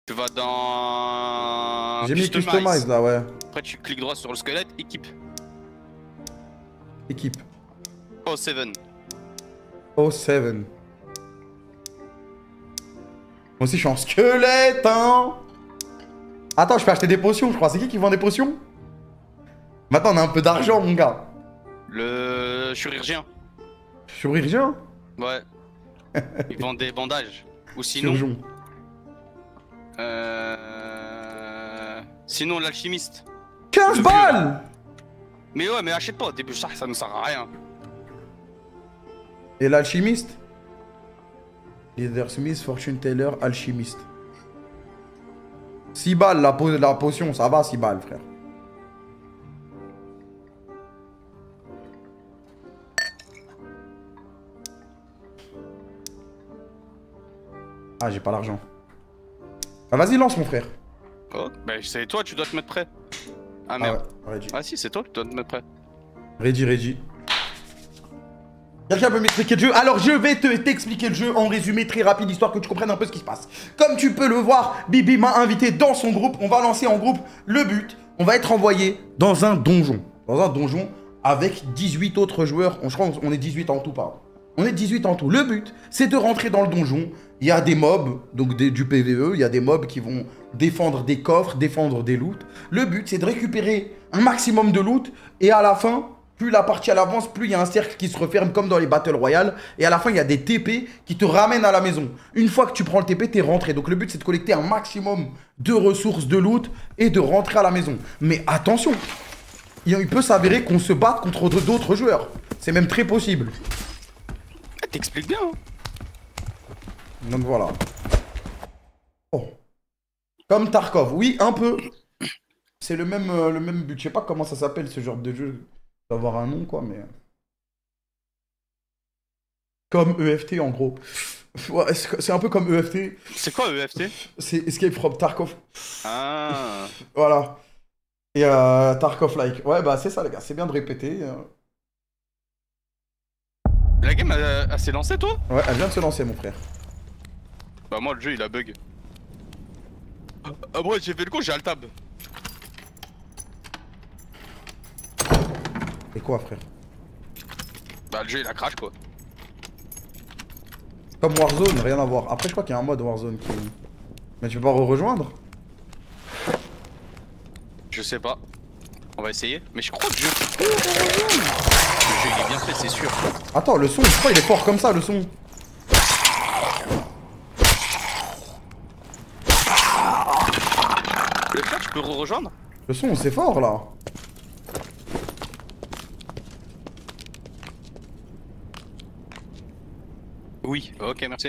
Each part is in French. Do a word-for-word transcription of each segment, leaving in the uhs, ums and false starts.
Tu vas dans... J'ai mis Customize là, ouais. Après tu cliques droit sur le squelette, équipe. Équipe. Oh sept. Oh sept. Moi aussi je suis en squelette, hein. Attends, je peux acheter des potions, je crois. C'est qui qui vend des potions? Maintenant on a un peu d'argent, mon gars. Le chirurgien. Chirurgien? Ouais. Ils vendent des bandages. Ou sinon... Chirurgien. Euh... Sinon l'alchimiste. quinze Le balles. Mais ouais, mais achète pas au début, ça, ça ne sert à rien. Et l'alchimiste? Leathersmith, Fortune Teller, alchimiste. six balles la, po la potion, ça va, six balles, frère. Ah, j'ai pas l'argent. Ah, vas-y, lance, mon frère. Oh, bah c'est toi, tu dois te mettre prêt. Ah merde. Ah, ouais, ready. Ah si, c'est toi qui dois te mettre prêt. Ready, ready. Quelqu'un peut m'expliquer le jeu? Alors je vais te t'expliquer le jeu en résumé très rapide, histoire que tu comprennes un peu ce qui se passe. Comme tu peux le voir, Bibi m'a invité dans son groupe. On va lancer en groupe le but. On va être envoyé dans un donjon. Dans un donjon avec dix-huit autres joueurs. On, je crois qu'on est dix-huit en tout, pardon. On est dix-huit en tout. Le but, c'est de rentrer dans le donjon. Il y a des mobs, donc des, du P V E. Il y a des mobs qui vont défendre des coffres, défendre des loots. Le but, c'est de récupérer un maximum de loot. Et à la fin... plus la partie elle avance, plus il y a un cercle qui se referme comme dans les Battle Royale. Et à la fin, il y a des T P qui te ramènent à la maison. Une fois que tu prends le T P, t'es rentré. Donc le but, c'est de collecter un maximum de ressources, de loot et de rentrer à la maison. Mais attention, il peut s'avérer qu'on se batte contre d'autres joueurs. C'est même très possible. Ah, t'expliques bien. Hein. Donc voilà. Oh. Comme Tarkov. Oui, un peu. C'est le même, euh, le même but. Je sais pas comment ça s'appelle ce genre de jeu. Avoir un nom quoi, mais comme E F T en gros. Ouais, c'est un peu comme E F T. C'est quoi E F T? C'est Escape from Tarkov. Ah. Voilà. Et euh, Tarkov like. Ouais bah c'est ça les gars, c'est bien de répéter. La game elle, elle s'est lancée toi? Ouais, elle vient de se lancer mon frère. Bah moi le jeu il a bug. Ah moi j'ai fait le coup, j'ai alt tab. Et quoi frère? Bah le jeu il a crash quoi. Comme Warzone, rien à voir. Après je crois qu'il y a un mode Warzone qui... Mais tu peux pas re-rejoindre? Je sais pas. On va essayer. Mais je crois que le jeu... Le jeu il est bien fait c'est sûr. Attends le son, je crois il est fort comme ça le son. Le frère tu peux re-rejoindre? Le son c'est fort là. Oui, ok, merci.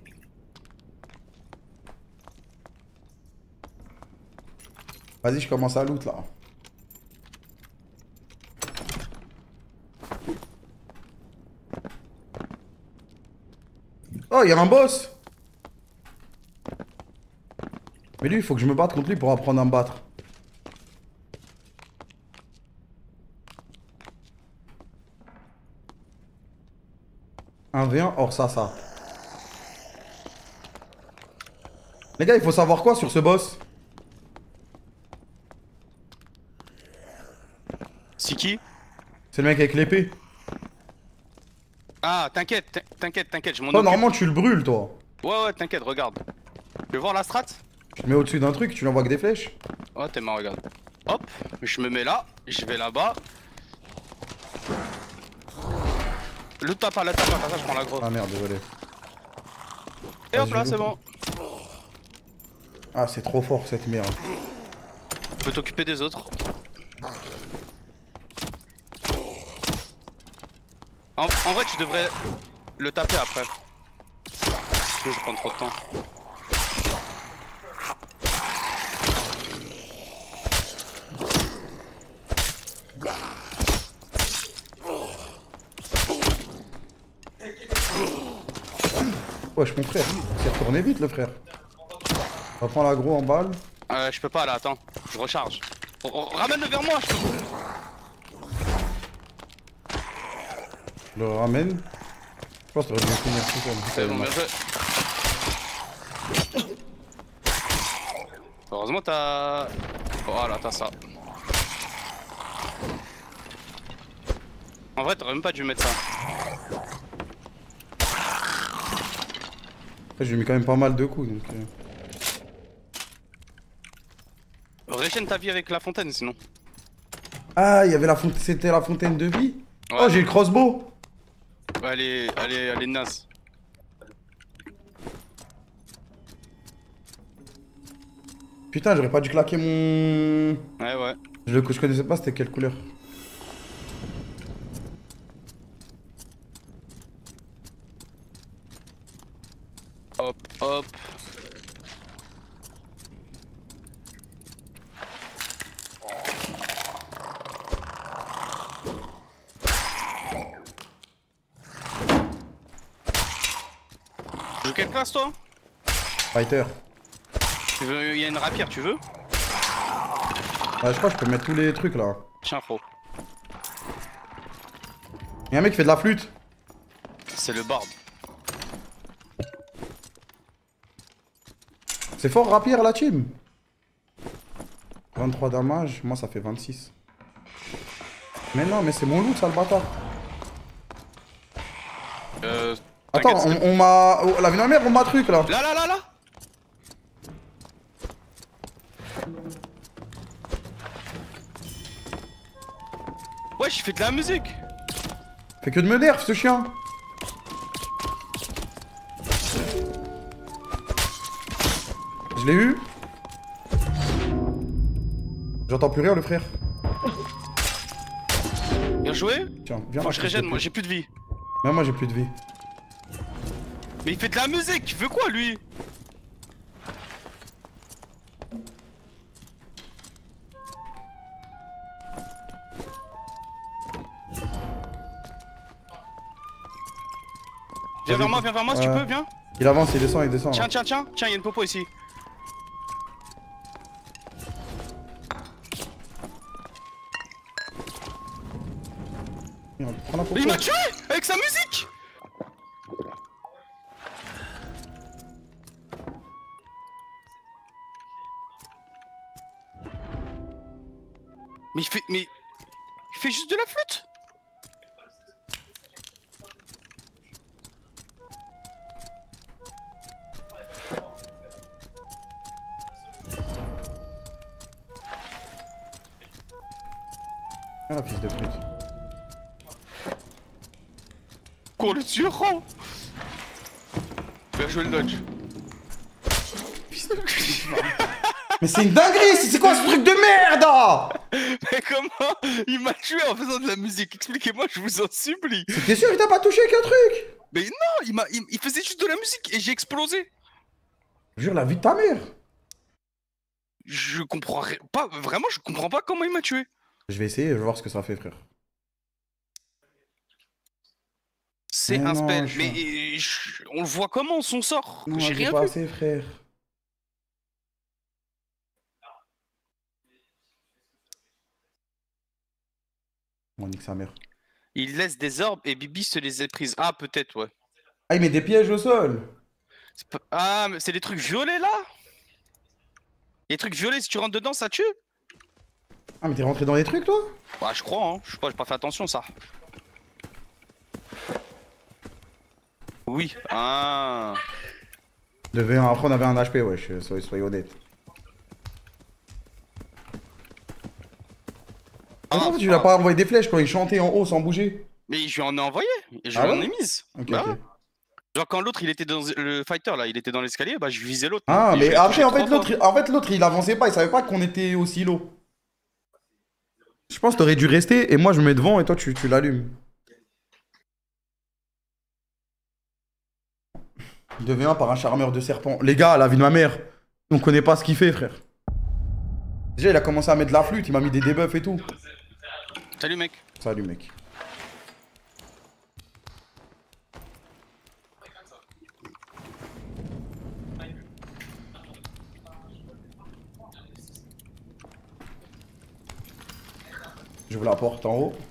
Vas-y, je commence à loot là. Oh, il y a un boss. Mais lui, il faut que je me batte contre lui pour apprendre à me battre. un v un hors ça, ça. Les gars, il faut savoir quoi sur ce boss? C'est qui? C'est le mec avec l'épée. Ah, t'inquiète, t'inquiète, t'inquiète, je m'en Toi, occupe. normalement, tu le brûles, toi. Ouais, ouais, t'inquiète, regarde. Tu veux voir la strat? Tu te mets au-dessus d'un truc, tu l'envoies que des flèches. Oh, t'es marrant, regarde. Hop, je me mets là, je vais là-bas. Le tape à la tape, à ça, je prends la grosse. Ah merde, désolé. Et hop là, c'est bon. Ah, c'est trop fort cette merde. Tu peux t'occuper des autres. En, en vrai, tu devrais le taper après. Parce que je prends trop de temps. Wesh, mon frère, il s'est retourné vite le frère. On va prendre l'aggro en balle. Euh, je peux pas là, attends, je recharge. R -r Ramène-le vers moi, je te... Je le ramène. Je pense que ça aurait bien finir tout seul. C'est bon, bien joué. Heureusement t'as... Voilà, t'as ça. En vrai, t'aurais même pas dû mettre ça. Après, j'ai mis quand même pas mal de coups donc. Euh... Régène ta vie avec la fontaine sinon. Ah, il y avait la fontaine, c'était la fontaine de vie. Ouais. Oh, j'ai le crossbow. Ouais, elle est, elle est, elle est naze. Putain, j'aurais pas dû claquer mon. Ouais, ouais. Je, le... je connaissais pas, c'était quelle couleur. Hop, hop. Tu joues quelle classe toi? Fighter. Tu veux, il y a une rapière, tu veux? Ouais, je crois que je peux mettre tous les trucs là. Tiens, pro. Y'a un mec qui fait de la flûte. C'est le bard. C'est fort rapière la team. vingt-trois damage, moi ça fait vingt-six. Mais non, mais c'est mon loot ça le bâtard. Euh. Attends, on, on m'a. Oh, la vie de ma mère, on m'a truc là. Là, là, là, là. Ouais, j'ai fait de la musique. Fait que de me nerf ce chien. Je l'ai eu. J'entends plus rien le frère. Bien joué. Tiens, viens. Moi je régène, moi j'ai plus de vie. Même moi j'ai plus de vie. Mais il fait de la musique, il veut quoi lui? Viens vers moi, viens vers moi si tu Ouais. peux, viens. Il avance, il descend, il descend. Tiens, Là. tiens, tiens, tiens, il y a une popo ici. Merde, prends la popo. Il m'a tué avec sa musique. Mais il fait, mais il fait juste de la flûte. Ah la fils de pute. Qu'on le tuera. Bien joué le dodge. Mais c'est une dinguerie, c'est quoi ce truc de merde ah. Mais comment il m'a tué en faisant de la musique? Expliquez-moi, je vous en supplie. T'es sûr il t'a pas touché qu'un truc? Mais non, il m'a, il, il faisait juste de la musique et j'ai explosé. Jure la vie de ta mère. Je comprends rien. Pas vraiment, je comprends pas comment il m'a tué. Je vais essayer, je vais voir ce que ça fait frère. C'est Mais un non, spell. je- Mais euh, je- on le voit comment son sort? Non, J'ai j'ai rien pas vu. assez frère. On nique sa mère. Il laisse des orbes et Bibi se les est prises. Ah peut-être ouais. Ah il met des pièges au sol. C'est pas- Ah mais c'est des trucs violets là? Les trucs violets si tu rentres dedans ça tue? Ah mais t'es rentré dans les trucs toi? Bah je crois hein. Je sais pas, j'ai pas fait attention ça. Oui. Ah. Devait un... Après on avait un H P wesh, soyez, soyez honnête. Ah, Pourquoi tu ah. l'as pas envoyé des flèches quand il chantait en haut sans bouger? Mais je lui en ai envoyé. Et je Ah lui en ouais ai mise. Ok, Bah ok. ouais. Genre quand l'autre il était dans le fighter là, il était dans l'escalier, bah je visais l'autre. Ah Et je mais lui ai après touché en fait trois l'autre fois. il- en fait l'autre il avançait pas, il savait pas qu'on était aussi low. Je pense que t'aurais dû rester et moi je me mets devant et toi tu, tu l'allumes. Devient un par un charmeur de serpent. Les gars, la vie de ma mère, on connaît pas ce qu'il fait frère. Déjà il a commencé à mettre de la flûte, il m'a mis des debuffs et tout. Salut mec. Salut mec. J'ouvre la porte en haut.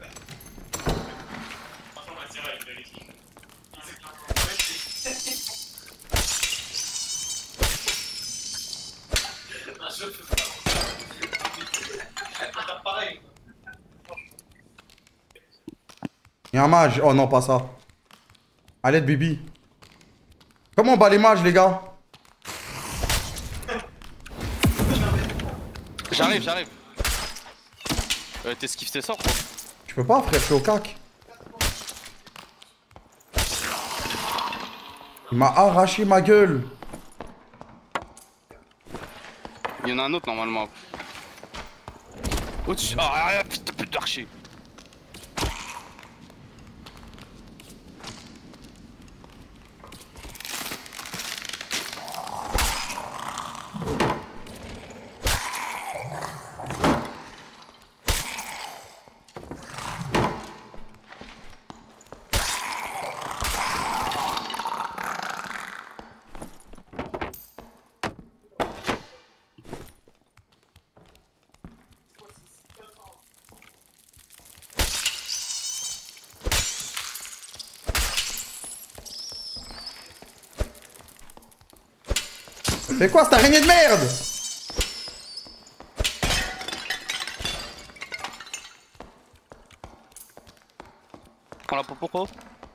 Y'a un mage. Oh non, pas ça. À l'aide, Bibi. Comment on bat les mages, les gars? J'arrive, j'arrive. Euh, T'esquives tes sorts, quoi. Je peux pas, frère, je suis au cac. Il m'a arraché ma gueule. Il y en a un autre normalement. Au-dessus. Ah, putain, putain d'archer. C'est quoi cette araignée de merde? Prends la popo.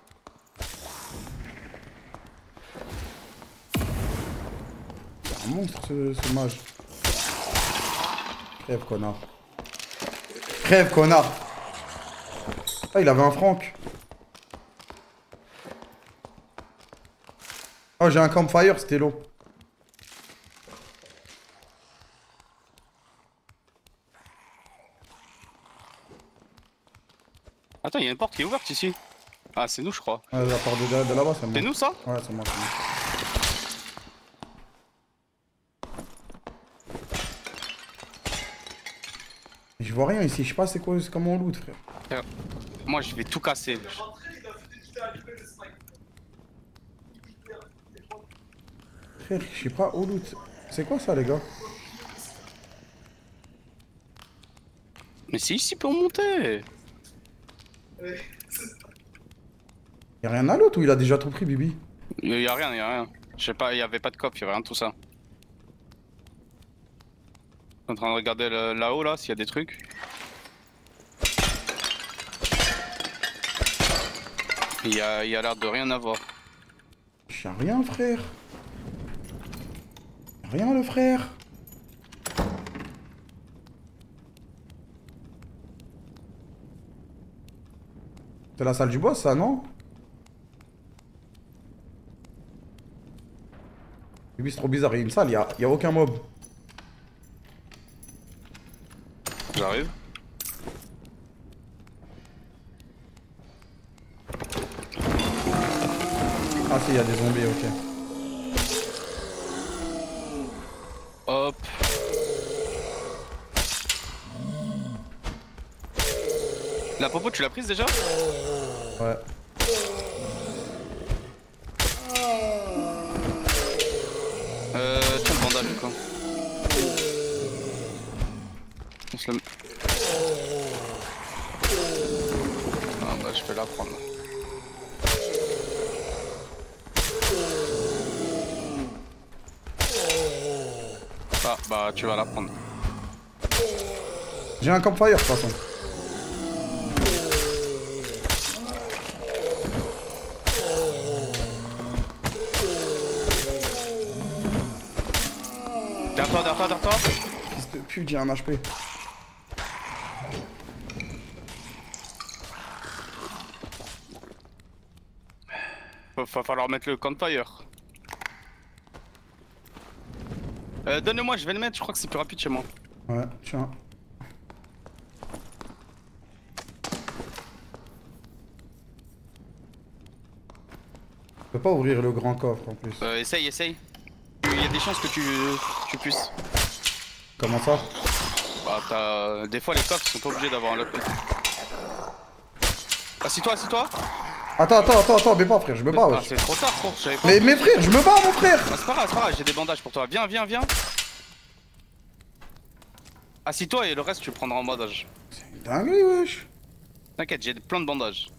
C'est un monstre ce, ce mage. Crève connard. Crève connard. Ah il avait un Franck. Oh j'ai un campfire, c'était l'eau. Attends, il y a une porte qui est ouverte ici. Ah, c'est nous, je crois. Ouais, la part de, de là-bas, c'est moi. C'est nous, ça? Ouais, c'est moi, c'est moi. Je vois rien ici, je sais pas c'est quoi, c'est comment on loot, frère. Euh, moi, je vais tout casser. Frère, je sais pas où loot. C'est quoi ça, les gars? Mais si, ici, peut monter. Y'a rien à l'autre ou il a déjà tout pris, Bibi? Il y a rien, il y a rien. Je sais pas, il y avait pas de coffre, il y avait rien de tout ça. Je suis en train de regarder là-haut, là, s'il y a des trucs. Il y a, il y a l'air de rien avoir. J'ai rien, frère. Y'a rien, le frère. C'est la salle du boss, ça, non? Bibi, c'est trop bizarre, il y a une salle, y'a y a aucun mob. J'arrive. Ah si, il y a des zombies, ok. Hop. La popo, tu l'as prise déjà? Ouais. Euh, tiens le bandage, quoi. On se le... Ah bah, je peux la prendre. Ah bah, tu vas la prendre. J'ai un campfire, de toute façon. Derrière toi, derrière toi, derrière toi. Fils de pute, j'ai un H P. Va, va falloir mettre le campfire. Euh, donne-le-moi, je vais le mettre, je crois que c'est plus rapide chez moi. Ouais, tiens. Je peux pas ouvrir le grand coffre en plus. Euh, essaye, essaye. Il y a des chances que tu, tu puisses. Comment ça? Bah, t'as... Des fois, les coffres sont pas obligés d'avoir un lock. Assis-toi, assis-toi. Attends, attends, attends, attends, mais pas frère, je me bats, Ah, wesh. c'est trop tard, frère, j'avais pas... Mais, mais frère, je me bats, mon frère. Ah, c'est pas grave, c'est pas grave, j'ai des bandages pour toi. Viens, viens, viens. Assis-toi et le reste, tu prendras en bandage. C'est une dinguerie, wesh. T'inquiète, j'ai plein de bandages.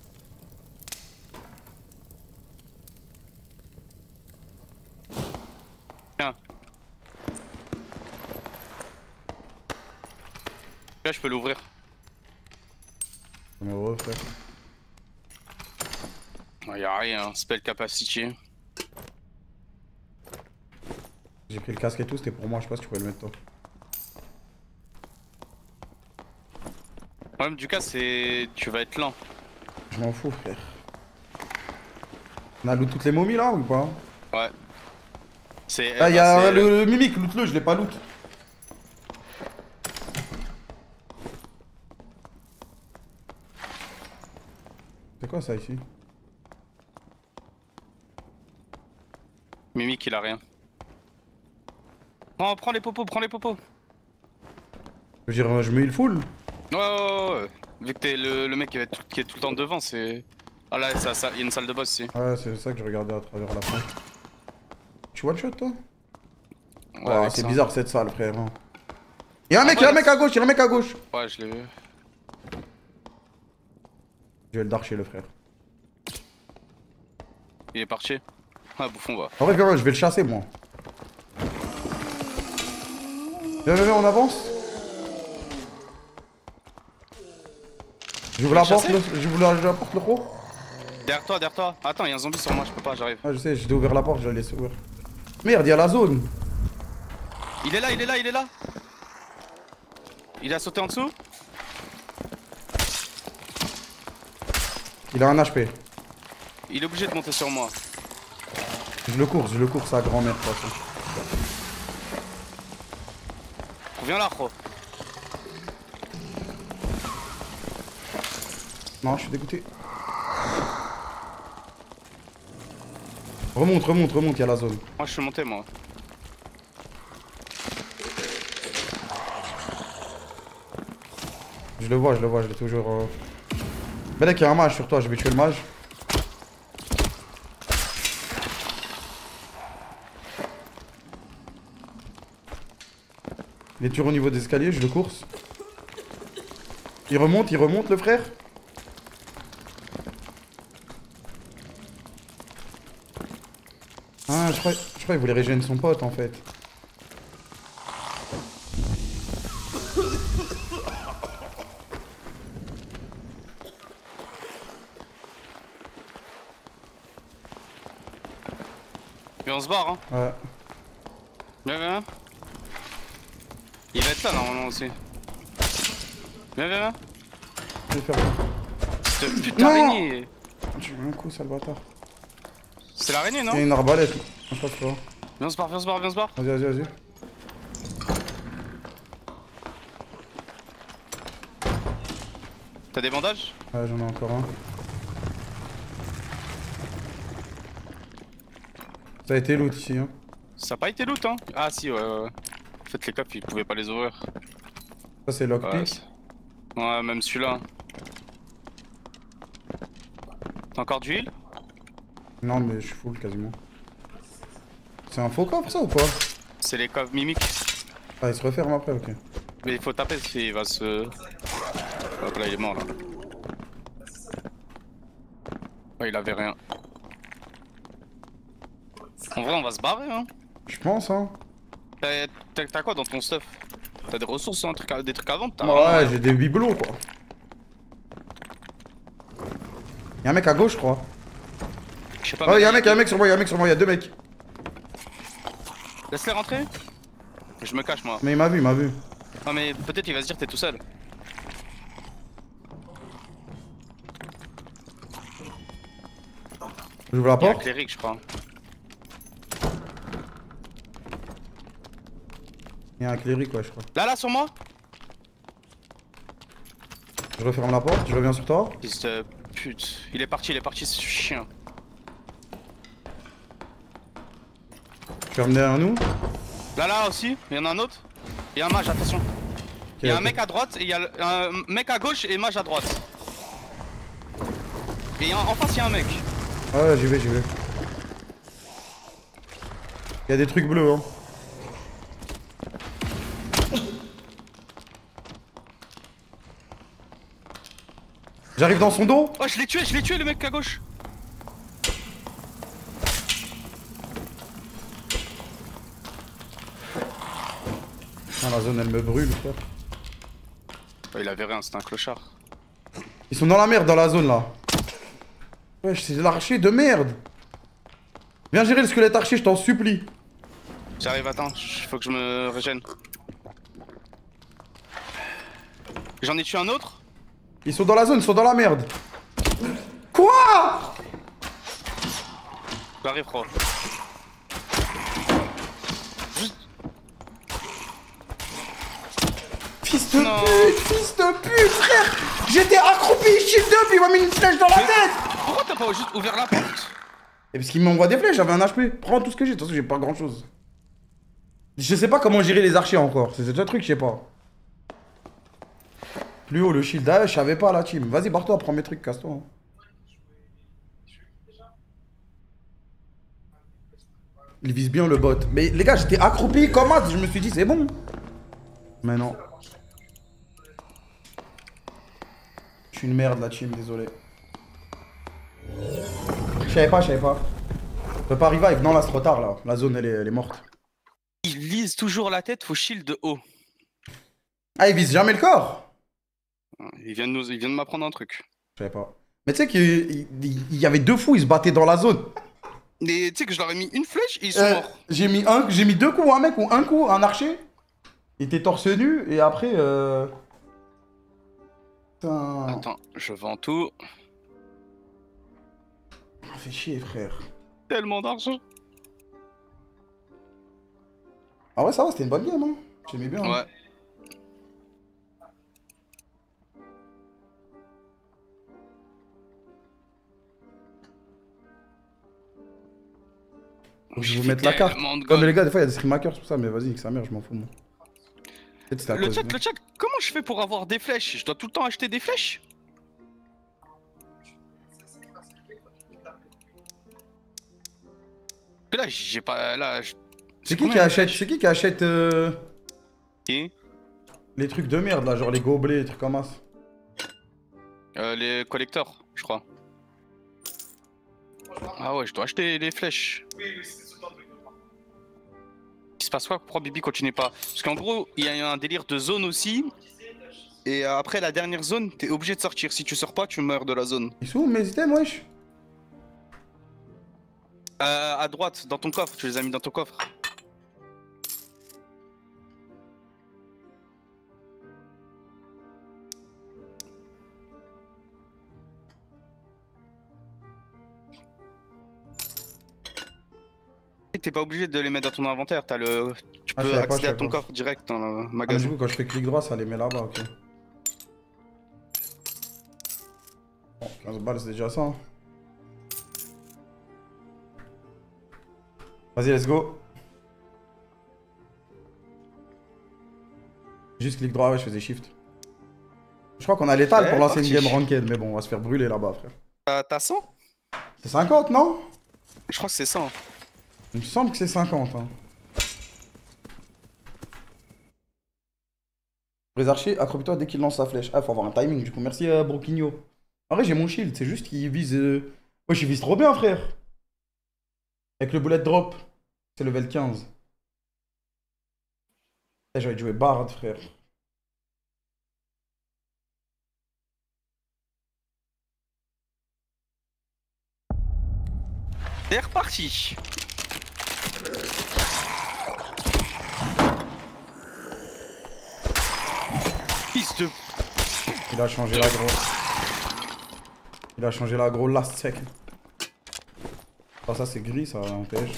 Tiens. Là, je peux l'ouvrir. Mais ouais, frère. Ouais, y'a rien, spell capacity. J'ai pris le casque et tout, c'était pour moi, je sais pas si tu pouvais le mettre toi. Le problème du cas, c'est. Tu vas être lent. Je m'en fous, frère. On a loot toutes les momies là ou pas? Ouais. C'est. Ah, eh y'a ben, le, le mimique, loot-le, je l'ai pas loot. C'est quoi ça ici? Mimique, il a rien. Prends, prends les popos, prends les popos. Je veux dire, je mets le full. Ouais, ouais, ouais, ouais. Vu que t'es le, le mec qui est, tout, qui est tout le temps devant, c'est. Ah là, ça, ça, y a une salle de boss ici. Ouais, c'est ça que je regardais à travers la fenêtre. Tu one shot toi? Ouais, Oh, avec c'est ça. bizarre cette salle, frère. Y'a un Ah, mec, ouais, y'a un là, mec à gauche, y'a un mec à gauche. Ouais, je l'ai vu. Je vais le darcher, le frère. Il est parti. Ah, bouffon, va. En vrai, viens, je vais le chasser, moi. Viens, viens, viens, on avance. J'ouvre la le porte, chasser le... j'ouvre la... la porte, le gros. Derrière toi, derrière toi. Attends, y'a un zombie sur moi, je peux pas, j'arrive. Ah, je sais, j'ai ouvert la porte, je la laisse ouvrir. Merde, y'a la zone. Il est là, il est là, il est là. Il a sauté en dessous. Il a un H P. Il est obligé de monter sur moi. Je le cours, je le cours, sa grand-mère, de toute façon. Viens là, gros. Non, je suis dégoûté. Remonte, remonte, remonte, y'a la zone. Moi, je suis monté, moi. Je le vois, je le vois, je l'ai toujours... Euh... Belek, y'a un mage sur toi, je vais tuer le mage. Il est toujours au niveau des escaliers, je le course. Il remonte, il remonte le frère. Ah, je crois, je crois qu'il voulait régénérer son pote en fait. Mais on se barre, hein. Ouais. Viens, viens, viens. Il va être là, normalement, aussi. Viens, viens, viens. Je vais faire ça. Cette putain Non. d'araignée. J'ai eu un coup, sale bâtard. C'est l'araignée, non? Il y a une arbalète. Je sais pas quoi. Viens, on se barre, viens, on se barre, viens, on se barre. Vas-y, vas-y, vas-y. T'as des bandages? Ouais, j'en ai encore un. Ça a été loot ici, hein. Ça a pas été loot, hein? Ah, si, ouais, ouais. ouais. En fait, les cops, ils pouvaient pas les ouvrir. Ça, c'est Ouais, lockpick. c'est- ouais, même celui-là. T'as encore du heal? Non, mais je suis full quasiment. C'est un faux coffre, ça ou quoi? C'est les coffres mimiques. Ah, il se referme après, ok. Mais il faut taper s'il va se. Hop là, il est mort là. Ouais, il avait rien. En vrai, on va se barrer, hein. Je pense, hein. T'as- T'as t'as quoi dans ton stuff? T'as des ressources, un truc à- des trucs à vendre? T'as Ouais, rien. j'ai des bibelots, quoi. Y'a un mec à gauche, je crois. Je sais pas. Oh, mais- y'a un mec, y'a un mec sur moi, y'a un mec sur moi, y'a deux mecs. Laisse-les rentrer. Je me cache, moi. Mais il m'a vu, il m'a vu. Non, mais peut-être il va se dire t'es tout seul. J'ouvre la Il y a un porte. cléric, je crois. Il y a un cléric, ouais, je crois. Là, là, sur moi. Je referme la porte, je reviens sur toi. Fils de pute. Il est parti, il est parti, ce chien. Je ferme derrière nous. Là, là aussi, il y en a un autre. Il y a un mage, attention. Il y a un ok. mec à droite et il y a le- un mec à gauche et mage à droite. Et il y a un- en face, il y a un mec. Ah ouais, j'y vais, j'y vais. Il y a des trucs bleus, hein. J'arrive dans son dos. Oh, je l'ai tué, je l'ai tué, le mec à gauche. Ah, la zone, elle me brûle, frère. Oh, il avait rien, c'était un clochard. Ils sont dans la merde dans la zone là. Wesh, c'est l'archer de merde. Viens gérer le squelette archer, je t'en supplie. J'arrive, attends, faut que je me régène. J'en ai tué un autre? Ils sont dans la zone, ils sont dans la merde. Quoi? J'arrive, frère. Juste... Fils de Non. pute, fils de pute, frère. J'étais accroupi, shield up, il m'a mis une flèche dans la tête. Pourquoi t'as pas juste ouvert la porte? Et parce qu'il m'envoie des flèches, j'avais un H P. Prends tout ce que j'ai, de toute façon j'ai pas grand chose. Je sais pas comment gérer les archers encore, c'est le truc, je sais pas. Plus haut le shield, ah, je savais pas la team. Vas-y, barre-toi, prends mes trucs, casse-toi. Hein. Il vise bien le bot. Mais les gars, j'étais accroupi comme as, je me suis dit c'est bon. Mais non. Je suis une merde la team, désolé. Je savais pas, je savais pas. Je peux pas revive, non là c'est trop tard là. La zone elle est, elle est morte. Il vise toujours la tête, faut shield de haut. Ah il vise jamais le corps? Il vient de nous, il vient de m'apprendre un truc. Je savais pas. Mais tu sais qu'il il, il y avait deux fous, ils se battaient dans la zone. Mais tu sais que je leur ai mis une flèche et ils sont Euh, morts. j'ai mis un, j'ai mis deux coups à un mec ou un coup à un archer. Il était torse nu et après euh... Putain. Attends, je vends tout. Ça fait chier frère. Tellement d'argent. Ah ouais ça va, c'était une bonne game hein. J'aimais bien. Ouais. Hein. Faut que je vous mette la carte. Comme les gars, des fois il y a des streamhackers tout ça, mais vas-y, que sa mère, je m'en fous moi. Le chat, le chat, comment je fais pour avoir des flèches? Je dois tout le temps acheter des flèches? Là, j'ai pas. Là. C'est qui qui achète C'est qui qui achète euh... Qui? Les trucs de merde là, genre les gobelets, les trucs comme ça. Euh, les collecteurs, je crois. Ah ouais, je dois acheter les flèches. Oui, oui, c'est tout un truc. Il se passe quoi? Pourquoi Bibi continue pas? Parce qu'en gros, il y a un délire de zone aussi. Et après la dernière zone, t'es obligé de sortir. Si tu sors pas, tu meurs de la zone. Ils sont où mes items, wesh? Euh, à droite, dans ton coffre, tu les as mis dans ton coffre. T'es pas obligé de les mettre dans ton inventaire, t'as le... tu peux ah, accéder pas, à ton pas. coffre direct dans le magasin. Ah, du coup, quand je fais clic droit, ça les met là-bas, ok. Bon, quinze balles, c'est déjà ça. Hein. Vas-y, let's go. Juste clic droit, ouais, je faisais shift. Je crois qu'on a l'étal pour lancer une game ranked, mais bon, on va se faire brûler là-bas, frère. T'as cent? C'est cinquante, non? Je crois que c'est cent. Il me semble que c'est cinquante. Hein. Les archers, accroupis-toi dès qu'il lance sa flèche. Ah, faut avoir un timing du coup. Merci à Broquigno. En vrai, j'ai mon shield, c'est juste qu'il vise. Euh... Ouais, je vise trop bien, frère. Avec le bullet drop. C'est level quinze. Eh, j'aurais joué Bard, frère. C'est reparti. Fils de... Il a changé l'agro. Il a changé l'agro last second. Ah, ça c'est gris, ça empêche.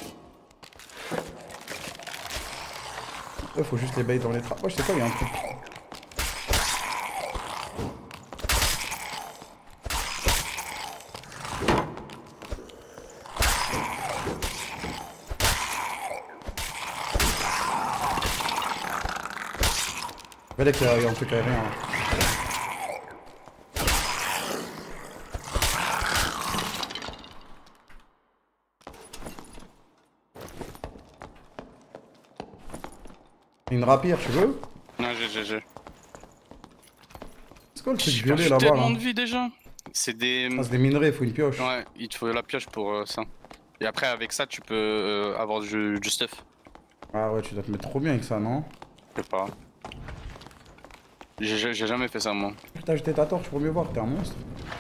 Il faut juste les bait dans les trappes. Ouais, je sais pas, il y a un truc. Regardez qu'il y a un truc aérien. Une rapière, tu veux? Non, j'ai, j'ai, j'ai. C'est quoi le truc violet là-bas? Tellement de vie déjà. C'est des... Ah, c'est des minerais, il faut une pioche. Ouais, il te faut la pioche pour euh, ça. Et après, avec ça, tu peux euh, avoir du, du stuff. Ah ouais, tu dois te mettre trop bien avec ça, non? Je sais pas. J'ai jamais fait ça moi. T'as jeté ta torche pour mieux voir, t'es un monstre.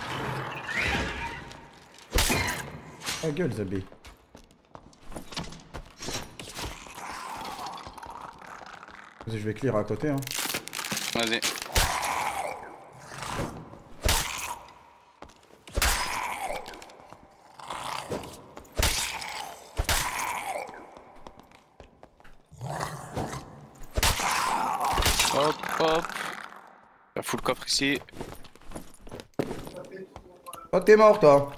Ta gueule, Zabé. Vas-y, je vais clear à côté, hein. Vas-y. Hop, hop. Il faut le coffre ici. Oh, t'es mort, toi.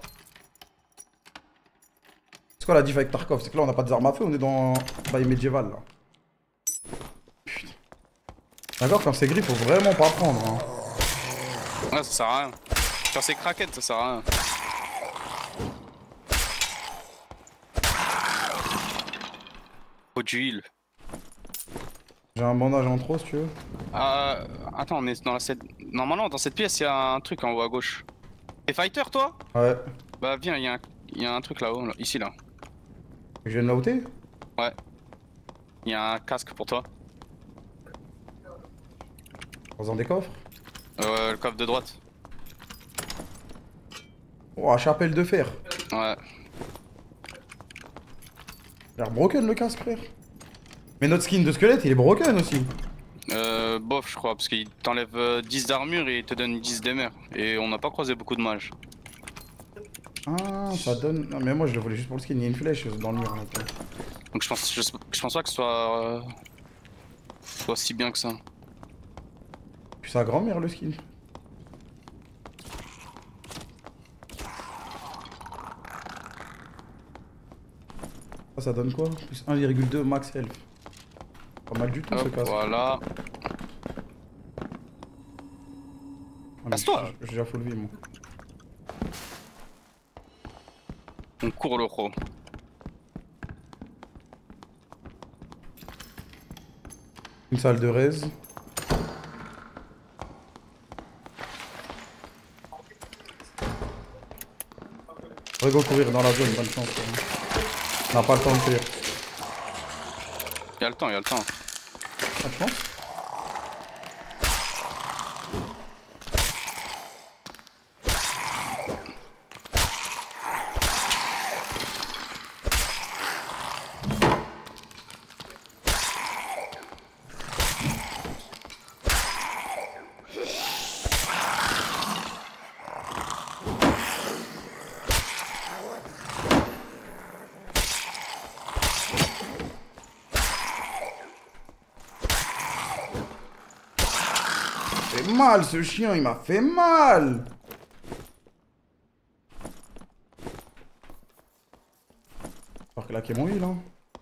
C'est quoi la diff avec Tarkov? C'est que là, on a pas des armes à feu, on est dans bail médiéval, là. Putain. D'accord, quand c'est gris, faut vraiment pas prendre, hein. Ouais, ça sert à rien. Quand c'est craquette, ça sert à rien. Faut du heal. J'ai un bandage en trop, si tu veux. Euh, attends, on est dans la cette... Normalement, dans cette pièce, il y a un truc en haut à gauche. T'es fighter, toi? Ouais. Bah viens, il y, a un... y a un truc là-haut, là. Ici, là. Je viens de la ôter? Ouais. Il y a un casque pour toi. Dans des coffres? Euh, le coffre de droite. Oh, chapelle de fer. Ouais. Il a l'air broken le casque, frère. Mais notre skin de squelette, il est broken aussi. Euh, bof, je crois, parce qu'il t'enlève euh, dix d'armure et il te donne dix d'émer. Et on n'a pas croisé beaucoup de mages. Ah, ça donne. Non, mais moi je le voulais juste pour le skin. Il y a une flèche dans le mur. Là, Donc je pense, je, je pense pas que ce soit, euh, soit si bien que ça. Puis sa grand-mère le skin. Ah, ça donne quoi? Plus un virgule deux max health. Pas mal du tout. Hop, ce casque. voilà. Ah, Passe-toi. J'ai déjà full vie moi. On court le ro. Une salle de raise. On va courir dans la zone, bonne chance. On n'a pas le temps de courir. Y'a le temps, y'a le temps. Ah, tu penses? fait mal ce chien, il m'a fait mal. Faut claquer mon heal hein.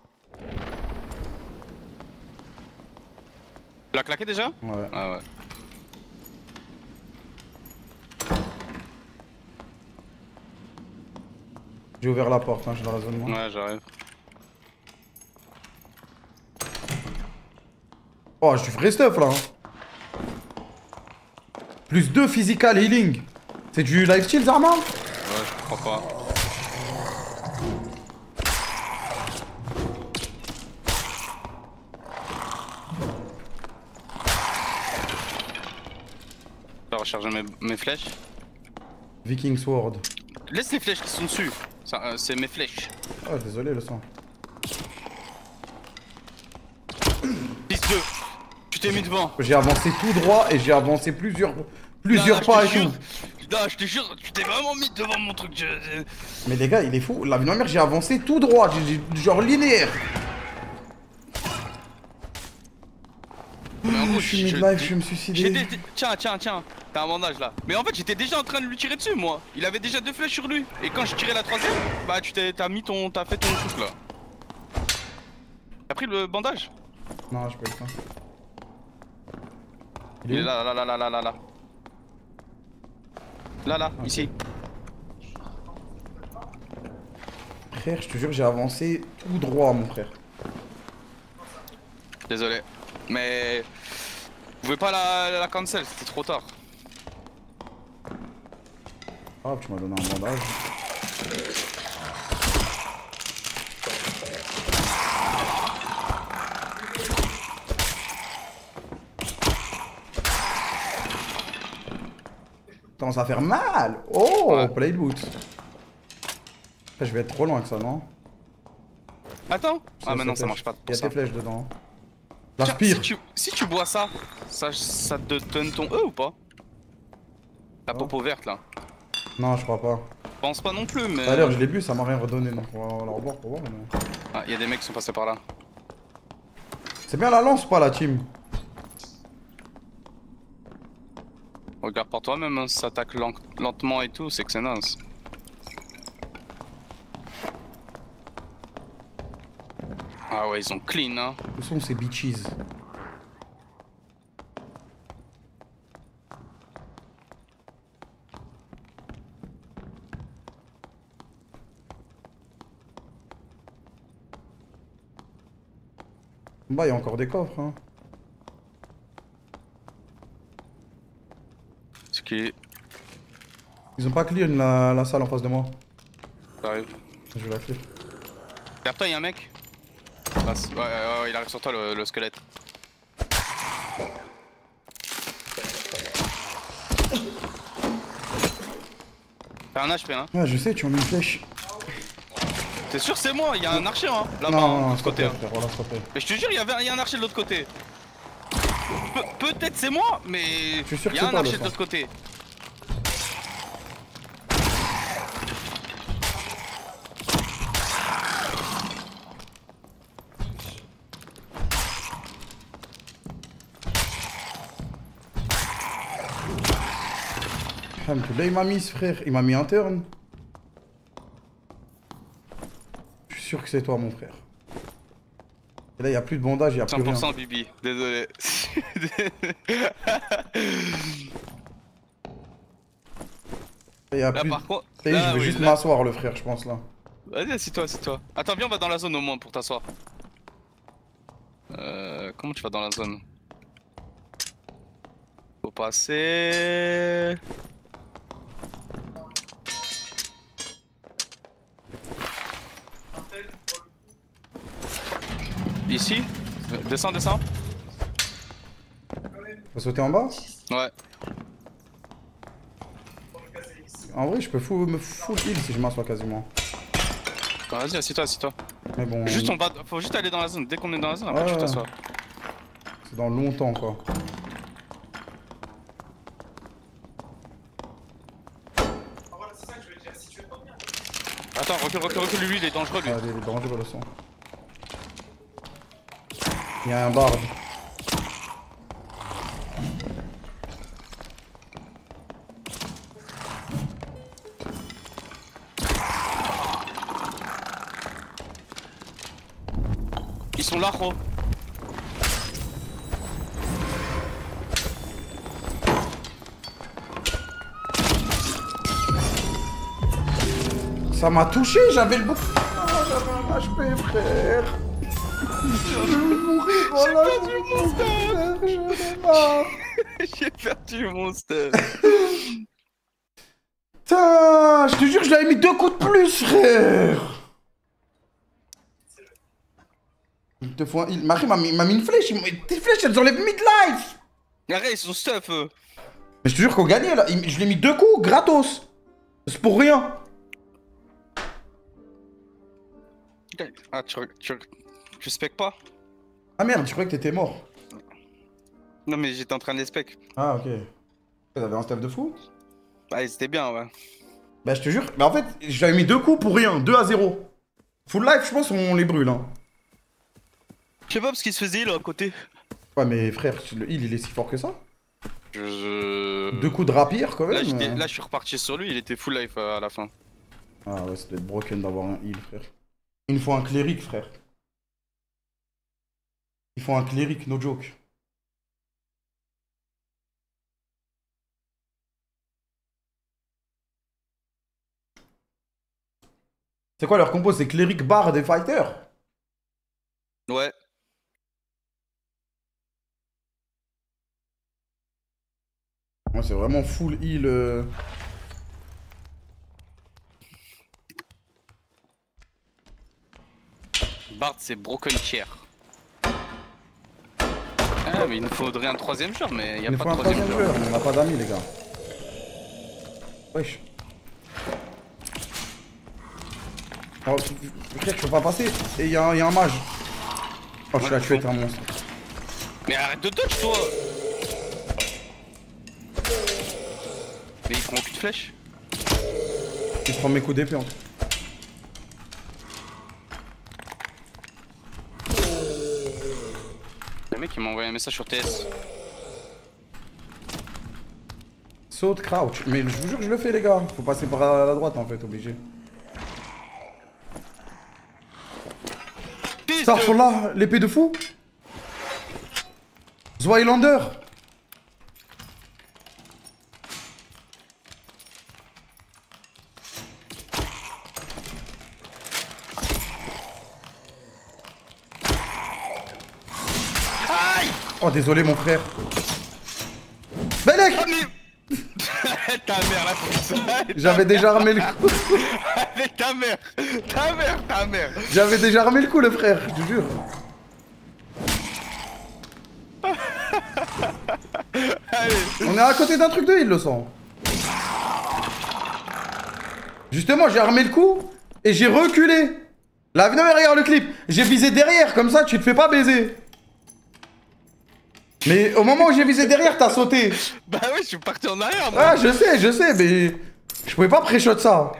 Tu l'as claqué déjà? Ouais. Ah ouais. J'ai ouvert la porte, hein, je suis dans la zone moi. Ouais, j'arrive. Oh, je suis vrai stuff là. Hein. Plus deux physical healing. C'est du lifesteal, Zarma? Ouais, je crois pas. Je vais recharger mes, mes flèches. Viking Sword. Laisse les flèches qui sont dessus. Euh, C'est mes flèches. Oh, désolé, le sang. six deux. Tu t'es mis devant. J'ai avancé tout droit et j'ai avancé plusieurs, plusieurs non, pas et jure, tout. Non, je te jure, tu t'es vraiment mis devant mon truc. Je... Mais les gars, il est fou. La vie de ma mère, j'ai avancé tout droit. J'ai genre linéaire. Mais en gros, je suis mid life, je vais me suicider. Tiens, tiens, tiens, t'as un bandage là. Mais en fait, j'étais déjà en train de lui tirer dessus, moi. Il avait déjà deux flèches sur lui. Et quand je tirais la troisième, bah tu t'es, t'as mis ton, t'as fait ton truc là. T'as pris le bandage? Non, je peux le faire. Il est là, là, là, là, là, là, là. Là, là, okay. Ici. Frère, je te jure, j'ai avancé tout droit, mon frère. Désolé. Mais... Vous pouvez pas la, la cancel, c'était trop tard. Ah, tu m'as donné un bandage. Commence à faire mal. Oh, Ouais. play de boot. Après, je vais être trop loin que ça, non? Attends. Ça, Ah, mais non, flèche. ça marche pas. Il y Pour a ça. tes flèches dedans. Tiens, L'aspire. si, tu, si tu bois ça, ça, ça te donne ton E ou pas? La Oh. popo verte là. Non, je crois pas. Je pense pas non plus, mais. Tout à l'heure, je l'ai bu, ça m'a rien redonné. Donc, on va la revoir pour voir. Mais... Ah, y a des mecs qui sont passés par là. C'est bien la lance ou pas, la team? Regarde par toi-même, hein, ça attaque lent- lentement et tout, c'est que c'est naze. Ah ouais, ils ont clean, hein. Où sont ces bitches? Bah, il y a encore des coffres, hein. Ce qui est. Ils ont pas clear la, la salle en face de moi. T'arrives. Je vais la clear. Derrière toi, y'a un mec. Ah, ouais, ouais, ouais, il arrive sur toi le, le squelette. T'as un H P, hein. Ah, je sais, tu m'as mis une flèche. T'es sûr c'est moi, il y a un archer, hein. Là-bas, Non, hein, non, de non, l'autre s'il te côté. plaît, Hein. frère, voilà, s'il te plaît. Mais je te jure, il y avait il y a un archer de l'autre côté. Pe- Peut-être c'est moi, mais Je suis sûr il que y a c'est un toi, archer le de l'autre côté. Ah, mais là, il m'a mis, ce frère. Il m'a mis un turn. Je suis sûr que c'est toi, mon frère. Et là, il n'y a plus de bandage, il n'y a plus cent rien. pour cent Bibi, désolé. Il y a Là plus... par contre. Ça y est, là, je vais oui, juste là- m'asseoir, le frère, je pense, là. Vas-y, assieds-toi, assieds-toi. Attends, viens, on va dans la zone au moins pour t'asseoir. Euh, comment tu vas dans la zone? Faut passer. Ici? Descends, descends. Faut sauter en bas? Ouais. En vrai, je peux full, me full heal si je m'assois quasiment. Bah, vas-y, assieds-toi, assieds-toi. Mais bon, Juste on va. Faut juste aller dans la zone. Dès qu'on est dans la zone, après Ouais, tu ouais. t'assois. c'est dans longtemps, quoi. Attends, recule, recule, recule, lui il est dangereux lui. Ah, il est dangereux, le son. Il y a un barde. Ils sont là, Ro. Ça m'a touché, j'avais le bouc. Ah, j'avais un H P, frère. Je vais mourir, voilà, je vais mourir, frère, j'en ai marre. J'ai perdu mon monster. Putain, je te jure, je l'avais mis deux coups de plus, frère. Il te faut un heal. Marie m'a mis, m'a mis une flèche. il m'a- Tes flèches, elles enlèvent mid-life. Arrête, ils sont stuff eux. Mais je te jure qu'on gagnait là. Il- Je l'ai mis deux coups, gratos. C'est pour rien. Ah, tu, tu, tu spec pas? Ah merde, je croyais que t'étais mort. Non, mais j'étais en train de les spec. Ah ok. T'avais un stuff de fou? Ah, ils étaient bien, ouais. Bah je te jure. Mais en fait, j'avais mis deux coups pour rien. deux à zéro. Full life, je pense, on les brûle. Hein. Je sais pas parce qu'il se faisait là à côté. Ouais, mais frère, le heal il est si fort que ça? Je. Deux coups de rapière quand Là, même. j'étais- euh. là, je suis reparti sur lui, il était full life euh, à la fin. Ah ouais, ça doit être broken d'avoir un heal, frère. Il faut un cléric, frère. Il faut un cléric, no joke. C'est quoi leur compo? C'est cléric bard des fighters? Ouais. Ouais, c'est vraiment full heal. euh. Bard, c'est broken tier. Ah, mais il nous faudrait un troisième joueur, mais il y a Il nous pas faut de un troisième troisième joueur. joueur, mais on n'a pas d'amis, les gars. Wesh. Oh, frère, je peux pas passer. Et il y, y a un mage. Oh, je suis là, tu es un monstre. Mais arrête de dodge, toi. Mais il prend aucune flèche. Il prend mes coups d'épée en tout. Le mec il m'a envoyé un message sur T S. Saute, crouch. Mais je vous jure que je le fais, les gars. Faut passer par la droite en fait, obligé. Starfallah, l'épée de fou. Zweilander. Oh désolé mon frère. Belek. Oh, mais... ta mère là pour ça. J'avais déjà armé le coup. Avec ta mère. Ta mère, ta mère. J'avais déjà armé le coup le frère, je te jure. Allez. On est à côté d'un truc de heal le sang. Justement j'ai armé le coup et j'ai reculé. Là venez mais regarde le clip. J'ai visé derrière comme ça tu te fais pas baiser. Mais au moment où j'ai visé derrière, t'as sauté. Bah ouais, je suis parti en arrière, moi. Ah, je sais, je sais, mais je pouvais pas pré-shot ça.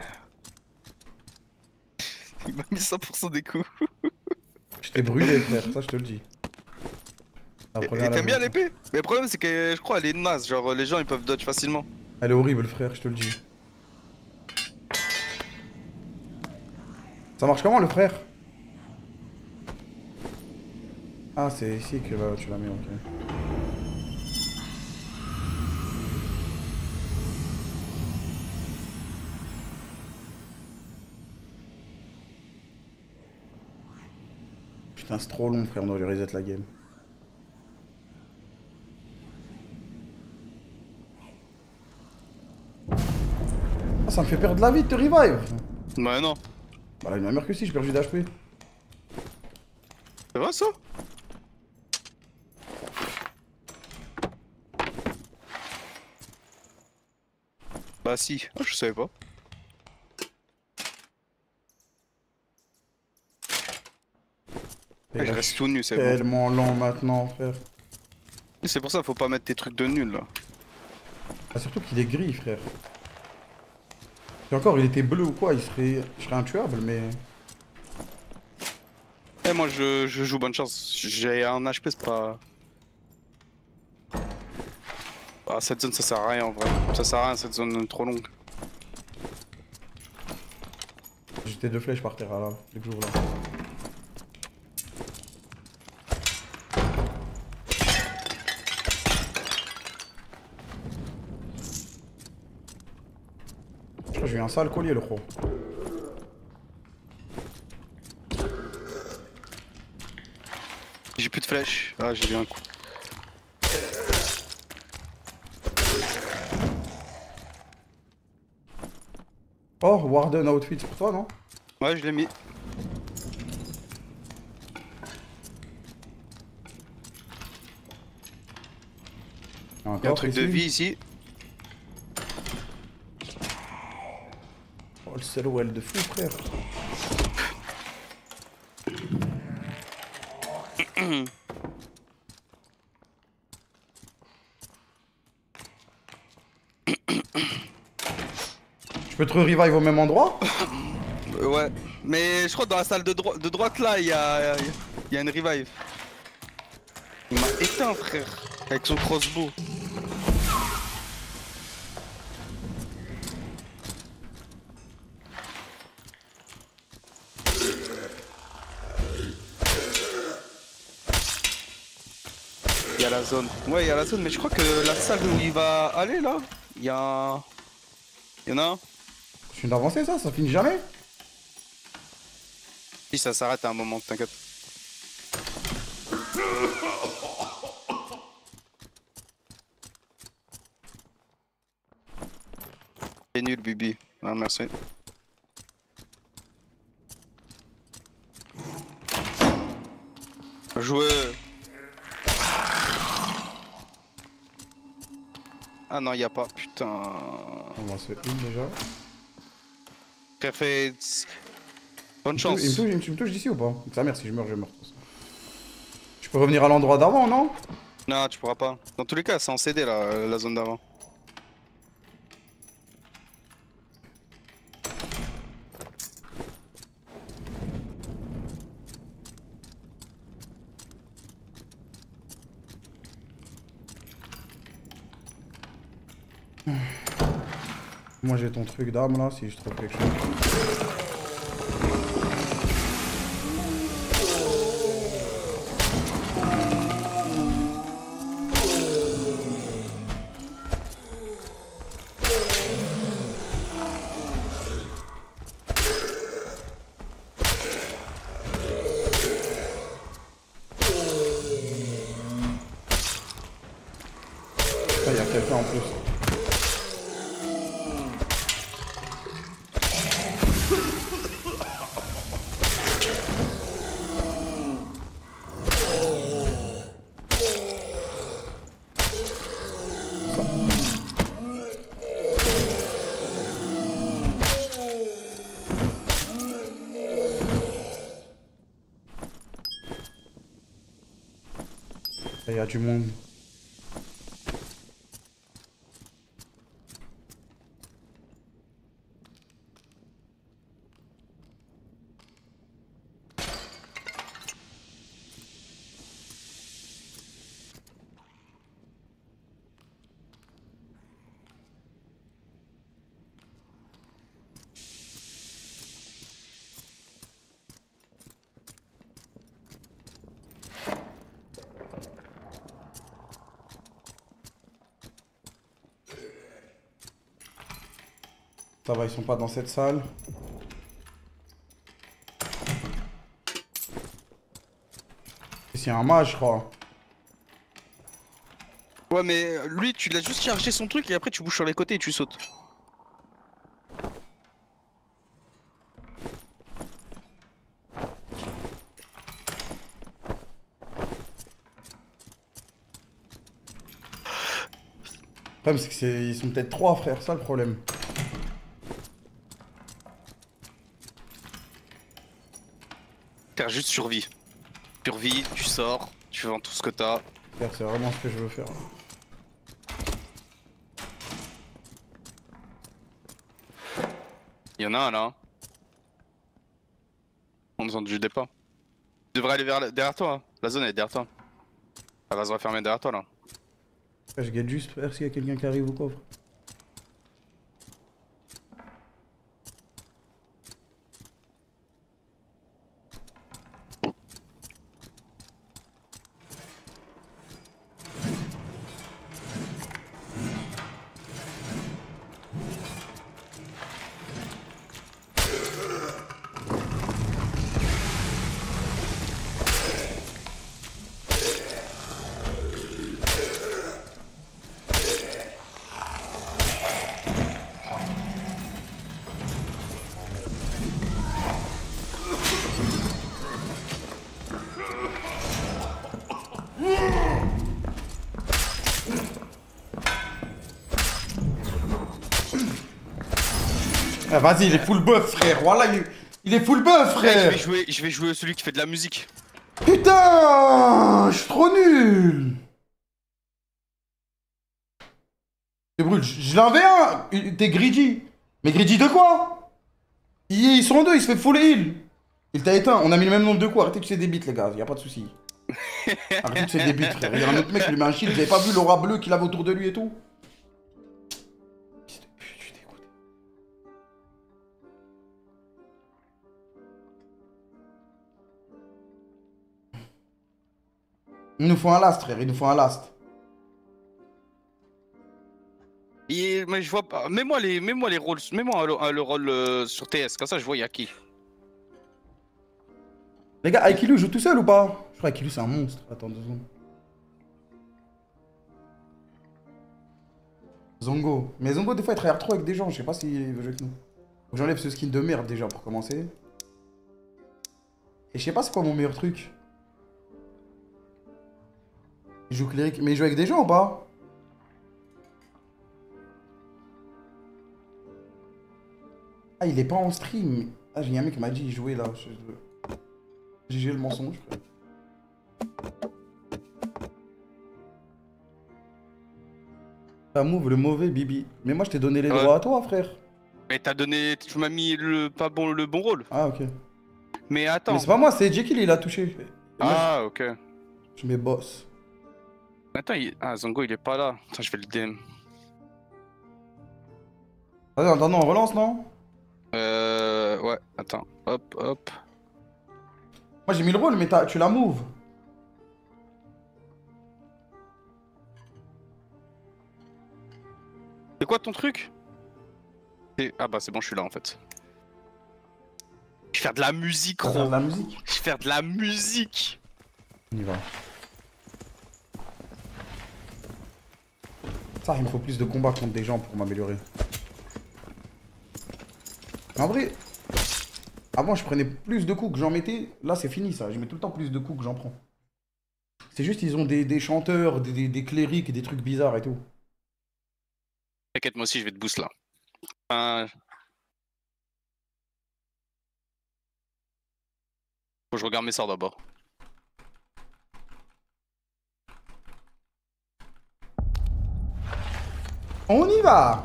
Il m'a mis cent pour cent des coups. Je t'ai brûlé, frère, ça je te le dis. Et t'aimes bien l'épée? Mais le problème, c'est que je crois elle est naze. Genre, les gens ils peuvent dodge facilement. Elle est horrible, frère, je te le dis. Ça marche comment, le frère? Ah, c'est ici que là, tu l'as mis, ok. Putain, c'est trop long, frère, on doit lui reset la game. Ah, ça me fait perdre la vie de te revive. Bah non. Bah là, il m'a meilleur que si, j'ai perdu d'H P. C'est vrai ça? Bah si, oh, je savais pas. Et je reste tout nu, c'est bon. Tellement lent maintenant, frère. C'est pour ça, faut pas mettre tes trucs de nul là. Ah, surtout qu'il est gris, frère. Et encore, il était bleu ou quoi, il serait, je serais intuable, mais... Eh, moi je, je joue bonne chance. J'ai un H P, c'est pas... Ah, cette zone ça sert à rien en vrai. Ça sert à rien, cette zone trop longue. J'étais deux flèches par terre là, dès que j'ouvre là. J'ai eu un sale collier, le gros. J'ai plus de flèches. Ah, j'ai eu un coup. Oh, Warden outfit, c'est pour toi, non? Ouais, je l'ai mis. Il y a un truc ici de vie ici. Oh, le sell-well de fou, frère. Je peux te revive au même endroit? euh, Ouais, mais je crois que dans la salle de, dro de droite là, il y a, y a une revive. Il m'a éteint, frère, avec son crossbow. Il y a la zone. Ouais, il y a la zone, mais je crois que la salle où il va aller là, il y a un... Il y en a un. Je viens d'avancer ça, ça finit jamais. Si ça s'arrête à un moment, t'inquiète. C'est nul, Bibi. Ah, merci. Jouer. Ah non, y a pas, putain. On va se faire une déjà. Frère, fait... Bonne Il me chance. touche- Il me touche, il me touche d'ici ou pas? Sa mère, si je meurs, je meurs. Je peux revenir à l'endroit d'avant, non? Non, tu pourras pas. Dans tous les cas, c'est en C D là, la zone d'avant. Moi j'ai ton truc d'arme là, si je trouve quelque chose. Il y a quelqu'un en plus. Il y a du monde. Ça va, ils sont pas dans cette salle. C'est un mage, je crois. Ouais, mais lui, tu l'as juste chargé son truc et après tu bouges sur les côtés et tu sautes. Le problème, c'est que c'est... ils sont peut-être trois, frère, ça le problème. T'as juste survie. Survie, tu sors, tu vends tout ce que t'as. Frère, c'est vraiment ce que je veux faire. Il y en a un là. On nous entend du départ. Tu devrais aller vers la- derrière toi. Hein. La zone elle est derrière toi. Elle va se refermer derrière toi là. Je guette juste, frère, s'il y a quelqu'un qui arrive au coffre. Ah, vas-y, il est full buff, frère. Voilà, il est, il est full buff, Ouais, je frère. vais jouer, je vais jouer celui qui fait de la musique. Putain, je suis trop nul. C'est brûle, je je l'avais un. T'es greedy. Mais greedy de quoi? Ils ils sont deux, il se fait full heal. Il t'a éteint, on a mis le même nombre de coups. Arrêtez de tuer des bits, les gars, y a pas de soucis. Arrêtez de tuer des bits, frère. Il y a un autre mec qui lui met un shield, vous avez pas vu l'aura bleue qu'il avait autour de lui et tout? Fils de pute, je suis dégoûté. Il nous faut un last, frère, il nous faut un last. Et, mais je vois pas. Mets-moi les, mets-moi les rôles, mets-moi le, le rôle euh, sur T S, comme ça je vois y'a qui. Les gars, Aikilu joue tout seul ou pas? Je crois Aikilu c'est un monstre. Attends deux secondes. Zongo. Mais Zongo, des fois, il travaille trop avec des gens. Je sais pas s'il veut jouer avec nous. Faut que j'enlève ce skin de merde déjà pour commencer. Et je sais pas c'est quoi mon meilleur truc. Il joue cléric. Mais il joue avec des gens ou pas? Ah, il est pas en stream. Ah, j'ai un mec qui m'a dit il jouait là. J'ai joué le mensonge, frère. Ça move le mauvais Bibi. Mais moi je t'ai donné les Ouais. droits à toi, frère. Mais t'as donné. Tu m'as mis le pas bon le bon rôle. Ah, ok. Mais attends. Mais c'est pas moi, c'est Jekyll, il a touché. Et moi, Ah, je... ok. Je mets boss. Attends, il... ah, Zango il est pas là. Attends, je vais le D M. Attends, attends, non, on relance, non? Euh. Ouais, attends. Hop, hop. Moi j'ai mis le rôle, mais tu la move. C'est quoi ton truc? Ah bah c'est bon, je suis là en fait. Je vais faire de la musique, On va gros. faire de la musique. Je vais faire de la musique. On y va. Ça, il me faut plus de combats contre des gens pour m'améliorer. En vrai, avant je prenais plus de coups que j'en mettais. Là c'est fini ça, je mets tout le temps plus de coups que j'en prends. C'est juste ils ont des, des chanteurs, des, des, des clérics, des trucs bizarres et tout. T'inquiète, moi aussi je vais te boost là. Enfin... Faut que je regarde mes sorts d'abord. On y va!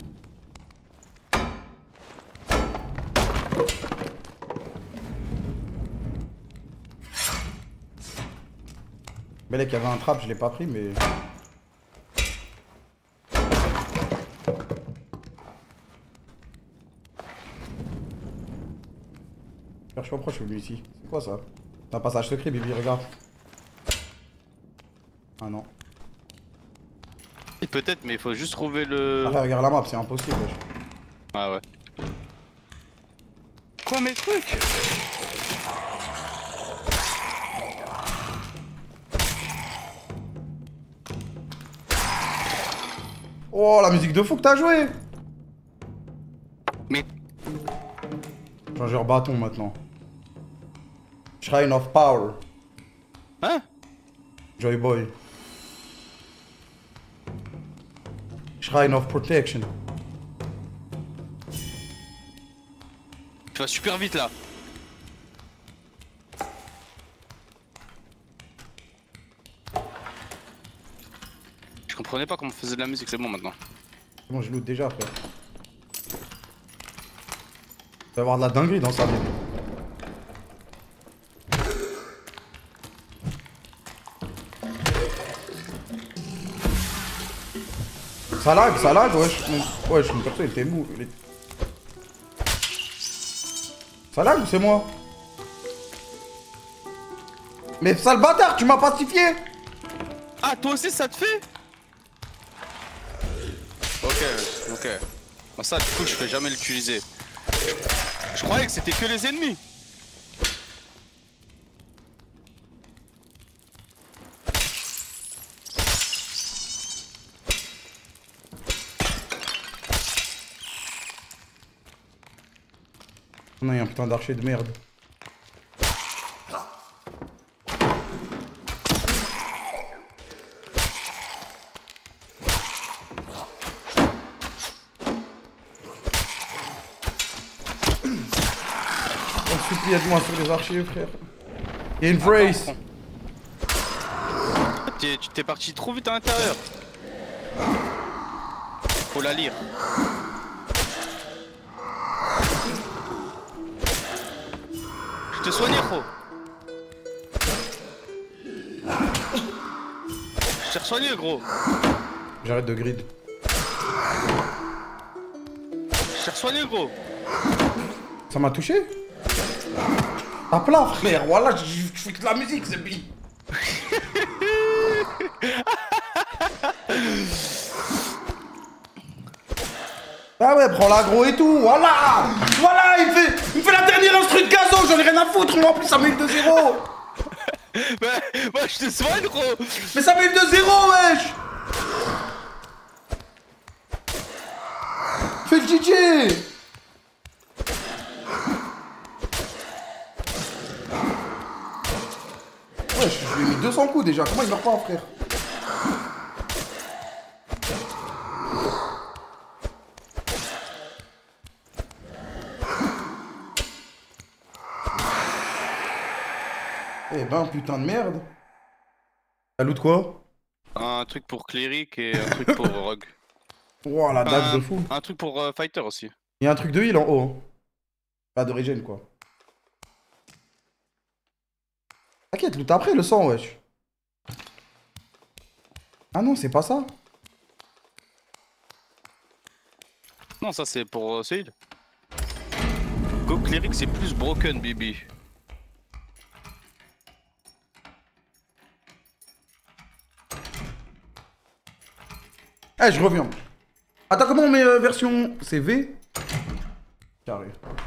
Mais là qu'il y avait un trap, je l'ai pas pris, mais... Je sais pas pourquoi je suis venu ici. C'est quoi ça? C'est un passage secret, Bibi, regarde. Ah non. Et peut-être, mais il faut juste trouver le... Ah, regarde la map, c'est impossible. Wesh. Ah ouais. Quoi mes trucs? Oh, la musique de fou que t'as joué! Mais... Changeur bâton maintenant. Shrine of Power. Hein? Joy Boy. Shrine of Protection. Tu vas super vite là. Je comprenais pas comment on faisait de la musique, c'est bon maintenant. C'est bon, je loot déjà, frère. Il va y avoir de la dinguerie dans sa vie. Ça lag, ça lag, wesh. Mon... Wesh, mon perso il était mou. Il est... Ça lag ou c'est moi? Mais sale bâtard, tu m'as pacifié! Ah, toi aussi ça te fait? Ok, ok. Bon, ça, du coup, je vais jamais l'utiliser. Je croyais que c'était que les ennemis. Non, il y a un putain d'archer de merde. On supplie, aide-moi sur les archers, frère. Il y a une phrase. T'es, tu t'es parti trop vite à l'intérieur. Faut la lire. Je te soigne, gros. Je t'ai soigné, gros. J'arrête de grid. Je t'ai soigné, gros. Ça m'a touché? À plat, frère. Voilà, je je fais que de la musique, c'est bi. Ah ouais, prends l'agro et tout, voilà. Voilà, il fait, il fait la dernière instru de gazo, j'en ai rien à foutre, moi en plus ça met deux zéro. Mais moi je te soigne, gros. Mais ça met deux zéro, wesh. Fais le D J. Ouais, je lui ai mis deux cents coups déjà, comment il meurt pas, frère? Eh ben, putain de merde. T'as loot quoi? Un truc pour cléric et un truc pour rogue. Oh, la dague Un, de fou. un truc pour euh, fighter aussi. Il y a un truc de heal en haut. Hein. Pas de regen, quoi. T'inquiète, loot après le sang, wesh. Ah non, c'est pas ça. Non, ça c'est pour euh, Seed. Go cléric c'est plus broken, Bibi. Eh, je reviens. Attends, comment on met euh, version... C'est V? Carré.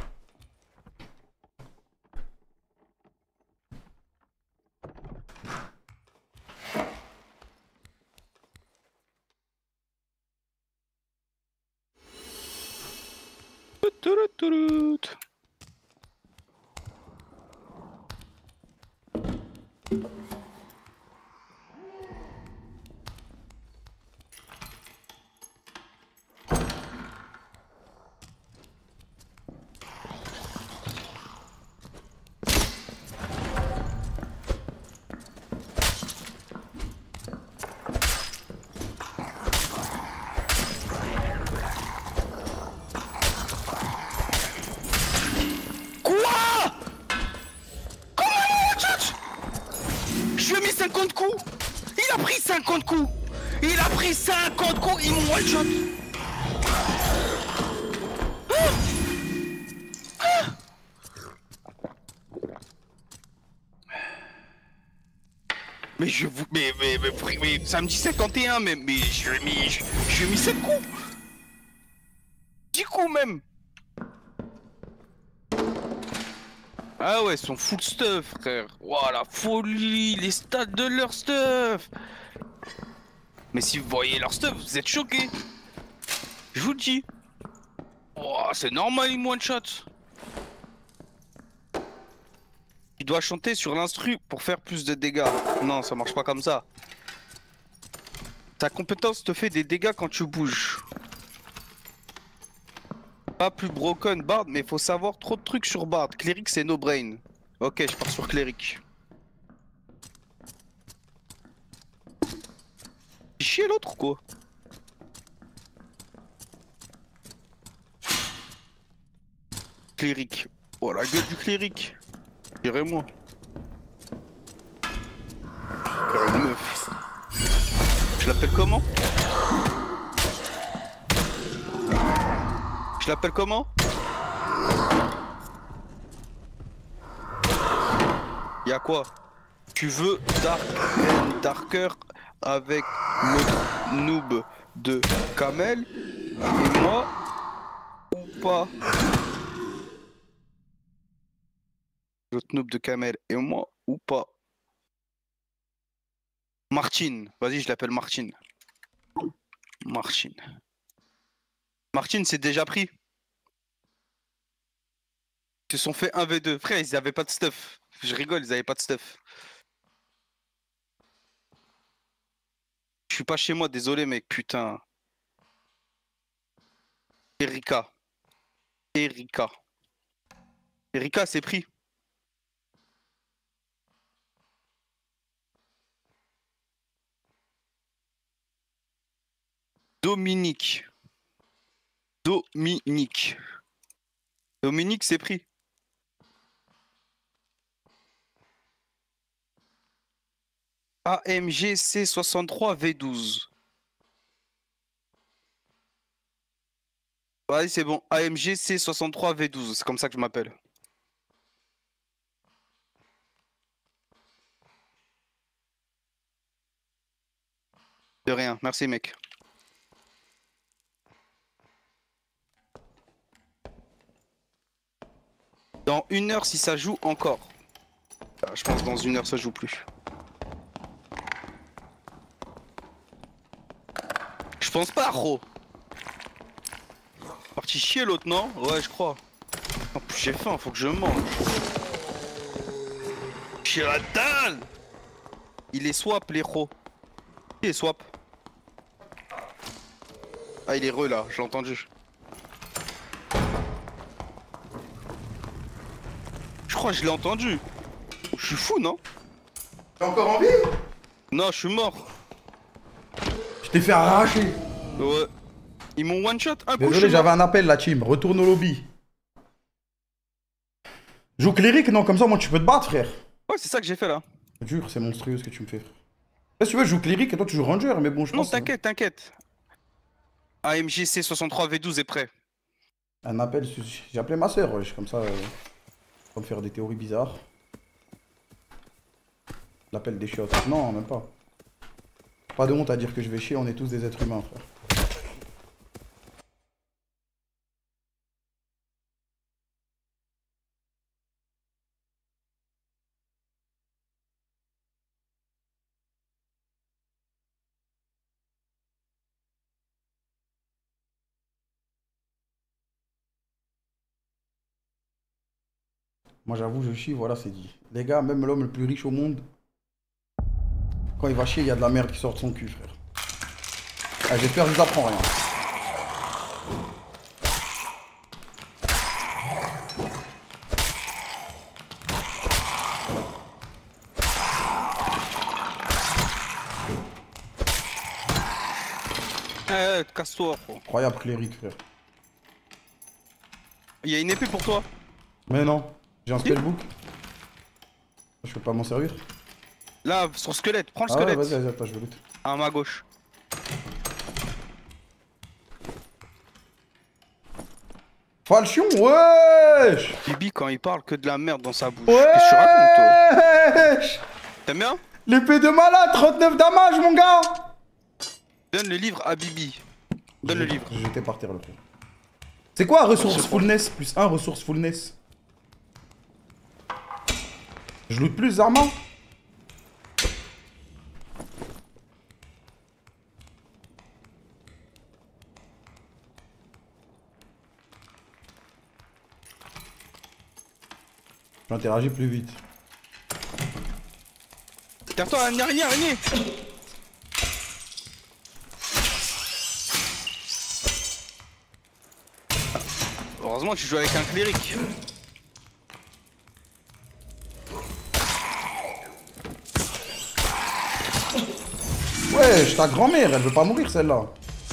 Toutouroutourout. cinquante coups. Il a pris cinquante coups. Il a pris cinquante coups. Il m'ont one shot. Ah ah mais je vous... Mais, mais, mais, mais, mais ça me dit cinquante et un mais, mais je lui ai mis... Je, je lui ai mis sept coups. dix coups même. Ah ouais, ils sont full stuff, frère. Ouah, la folie, les stats de leur stuff. Mais si vous voyez leur stuff, vous êtes choqués. Je vous le dis. Ouah, c'est normal, ils one shot. Tu dois chanter sur l'instru pour faire plus de dégâts. Non, ça marche pas comme ça. Ta compétence te fait des dégâts quand tu bouges. Pas plus broken Bard, mais faut savoir trop de trucs sur Bard. Cléric c'est no brain. Ok, je pars sur Cléric. Chier l'autre ou quoi? Cléric. Oh la gueule du Cléric. Dirais-moi. Une meuf. Je l'appelle comment? Je l'appelle comment? Y'a quoi? Tu veux Dark and Darker avec l'autre noob de Kamel et moi ou pas? L'autre noob de Kamel et moi ou pas? Martine, vas-y je l'appelle Martine. Martine. Martine c'est déjà pris. Ils se sont fait un v deux. Frère, ils avaient pas de stuff. Je rigole, ils avaient pas de stuff. Je suis pas chez moi, désolé mec, putain. Erika. Erika. Erika, c'est pris. Dominique. Dominique. Dominique, c'est pris. A M G C soixante-trois V douze. Vas-y, c'est bon. A M G C soixante-trois V douze, c'est comme ça que je m'appelle. De rien, merci mec. Dans une heure si ça joue encore. Ah, je pense que dans une heure ça joue plus. Je pense pas, Ro. Parti chier l'autre, non? Ouais, je crois. En plus j'ai faim, faut que je mange. J'ai la dalle. Il est swap les Ro. Il est swap. Ah il est re là, je l'ai entendu. Je crois que je l'ai entendu. Je suis fou, non? T'es encore en vie? Non, je suis mort. Je t'ai fait arracher. Ouais. Ils m'ont one shot. Un coup, Désolé, j'avais un appel, la team. Retourne au lobby. Joue cléric, non, comme ça, moi, tu peux te battre, frère. Ouais, c'est ça que j'ai fait là. Je te jure, c'est monstrueux ce que tu me fais, frère. Si tu veux, je joue cléric et toi, tu joues ranger, mais bon, je Non, pense... t'inquiète, t'inquiète. A M J C soixante-trois V douze est prêt. Un appel, j'ai appelé ma soeur, wesh, comme ça, euh, pour me faire des théories bizarres. L'appel des chiottes. Non, même pas. Pas de honte à dire que je vais chier, on est tous des êtres humains, frère. Moi, j'avoue, je chie, voilà, c'est dit. Les gars, même l'homme le plus riche au monde, quand il va chier, il y a de la merde qui sort de son cul, frère. Ah, j'espère que je vous apprends rien. Eh, eh, casse-toi, gros. Incroyable cléric, frère. Il y a une épée pour toi. Mais non, j'ai un spellbook. Je peux pas m'en servir. Là, son squelette, prends le Ah ouais, squelette. vas-y, vas-y, attends, je vais loot. À ma gauche. Falchion, wesh! Bibi, quand il parle que de la merde dans sa bouche. Qu'est-ce que tu racontes, toi? Wesh! T'aimes bien? L'épée de malade, trente-neuf damage, mon gars! Donne le livre à Bibi. Donne le livre. J'ai jeté par terre le coup. C'est quoi resourcefulness plus un resourcefulness? Je loot plus Zarma? J'interagis plus vite. Tiens-toi, araignée, araignée, araignée. Heureusement que tu joues avec un cléric. Wesh, ta grand-mère, elle veut pas mourir celle-là.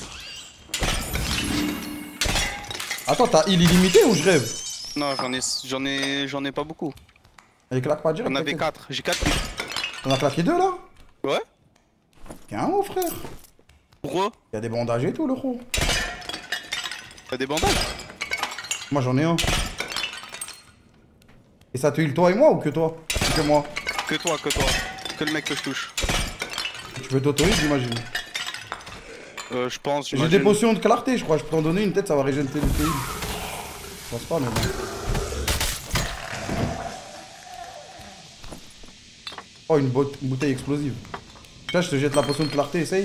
Attends, t'as heal illimité ou je rêve? Non, j'en ai, j'en ai, j'en ai pas beaucoup. Elle claque pas direct. J'en avais quatre. J'ai quatre. T'en as claqué deux là? Ouais. T'es un haut, frère. Pourquoi? Y'a des bandages et tout, le gros. T'as des bandages? Moi j'en ai un. Et ça te heal toi et moi ou que toi? Que moi? Que toi, que toi. Que le mec que je touche. Tu veux t'auto-heal, j'imagine. Euh, je pense. J'ai des potions de clarté, je crois. Je peux t'en donner une, peut-être ça va régénérer le heal. Je pense pas, mais bon. Oh, une, une bouteille explosive. Là, je te jette la potion de clarté, essaye.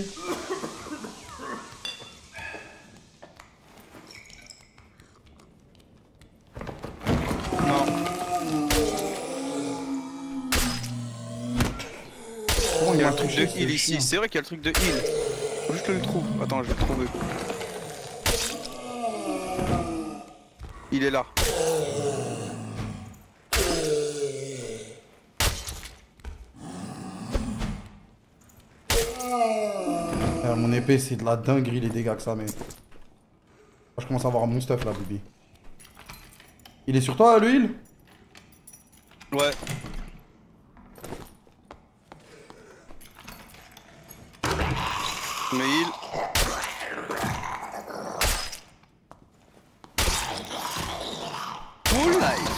Non. Oh, Il y a m'a un truc touché, de ce heal ici. chien. C'est vrai qu'il y a le truc de heal. Faut juste que je le trouve. Attends, je vais le trouver. Il est là. Ah, mon épée, c'est de la dinguerie les dégâts que ça met. Je commence à avoir mon stuff là, Bibi. Il est sur toi, le heal? Ouais. Mais il... Full life.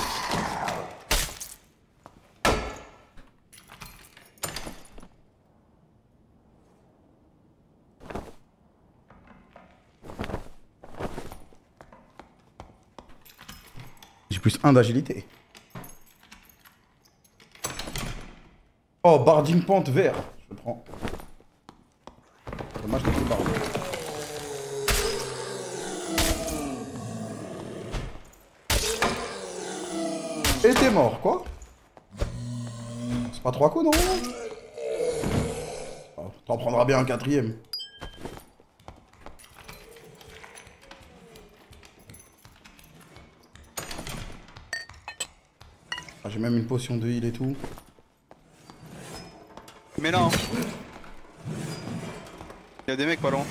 J'ai plus un d'agilité. Oh, barding pente vert. Je le prends. Dommage que c'est barre. Et t'es mort, quoi? C'est pas trois coups, non? Oh, t'en prendras bien un quatrième. Ah, j'ai même une potion de heal et tout. mais là. Hein. Y'a des mecs pas loin.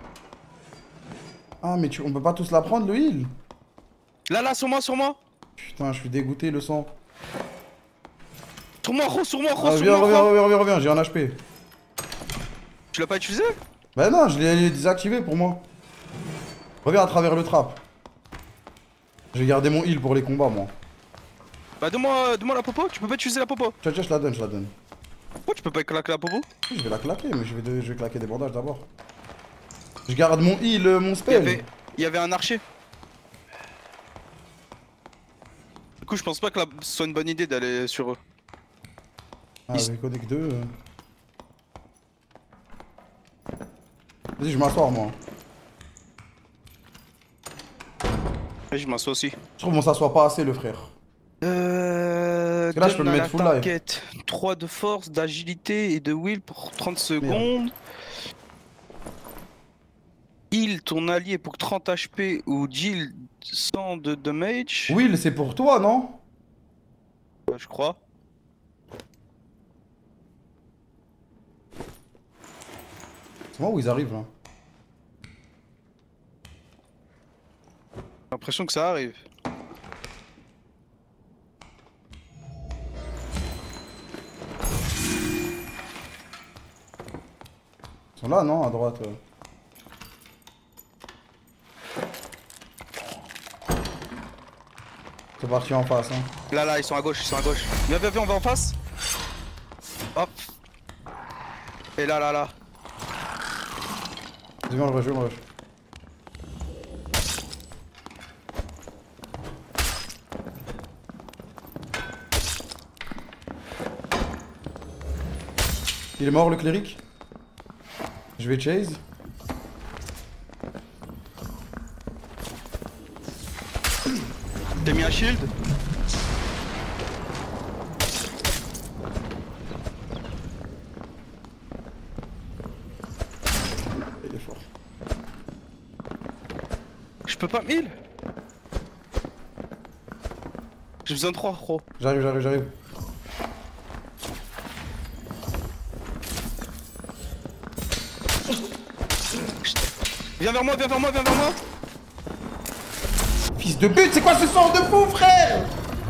Ah, mais tu... on peut pas tous la prendre, le heal? Là, là, sur moi, sur moi. Putain, je suis dégoûté, le sang. Sur moi, Ro, sur moi, Ro, Ah, sur viens, moi, reviens, Ro. reviens, reviens, reviens, j'ai un H P. Tu l'as pas utilisé? Bah non, je l'ai désactivé pour moi. Reviens à travers le trap. J'ai gardé mon heal pour les combats, moi. Bah, donne-moi donne la popo, tu peux pas utiliser la popo. Tiens, tiens, je la donne, je la donne. Pourquoi tu peux pas claquer la popo? Oui, je vais la claquer, mais je vais, de... je vais claquer des bandages d'abord. Je garde mon heal, euh, mon Il y spell. avait, il y avait un archer. Du coup, je pense pas que la... ce soit une bonne idée d'aller sur eux. Ah, Ils- j'ai codé que deux. euh. Vas-y, je m'assois, moi. Vas-y, je m'assois aussi. Je trouve qu'on s'assoit pas assez, le frère. Euh. Parce que là, je peux me mettre full life. trois de force, d'agilité et de will pour trente secondes. Heal ton allié pour trente H P ou deal cent de damage. Will, c'est pour toi, non? Ouais, je crois. C'est moi où ils arrivent, là. J'ai l'impression que ça arrive. Ils sont là, non? À droite. ouais. C'est parti en face, hein. Là, là, ils sont à gauche, ils sont à gauche. Viens, viens, viens, on va en face. Hop. Et là, là, là. Vas-y, viens, on le rush, on le rush. Il est mort, le cléric. Je vais chase. T'as mis un shield? Il est fort. Je peux pas me heal. J'ai besoin de trois, gros. J'arrive, j'arrive, j'arrive. Viens vers moi, viens vers moi, viens vers moi. Fils de pute, c'est quoi ce sort de fou, frère?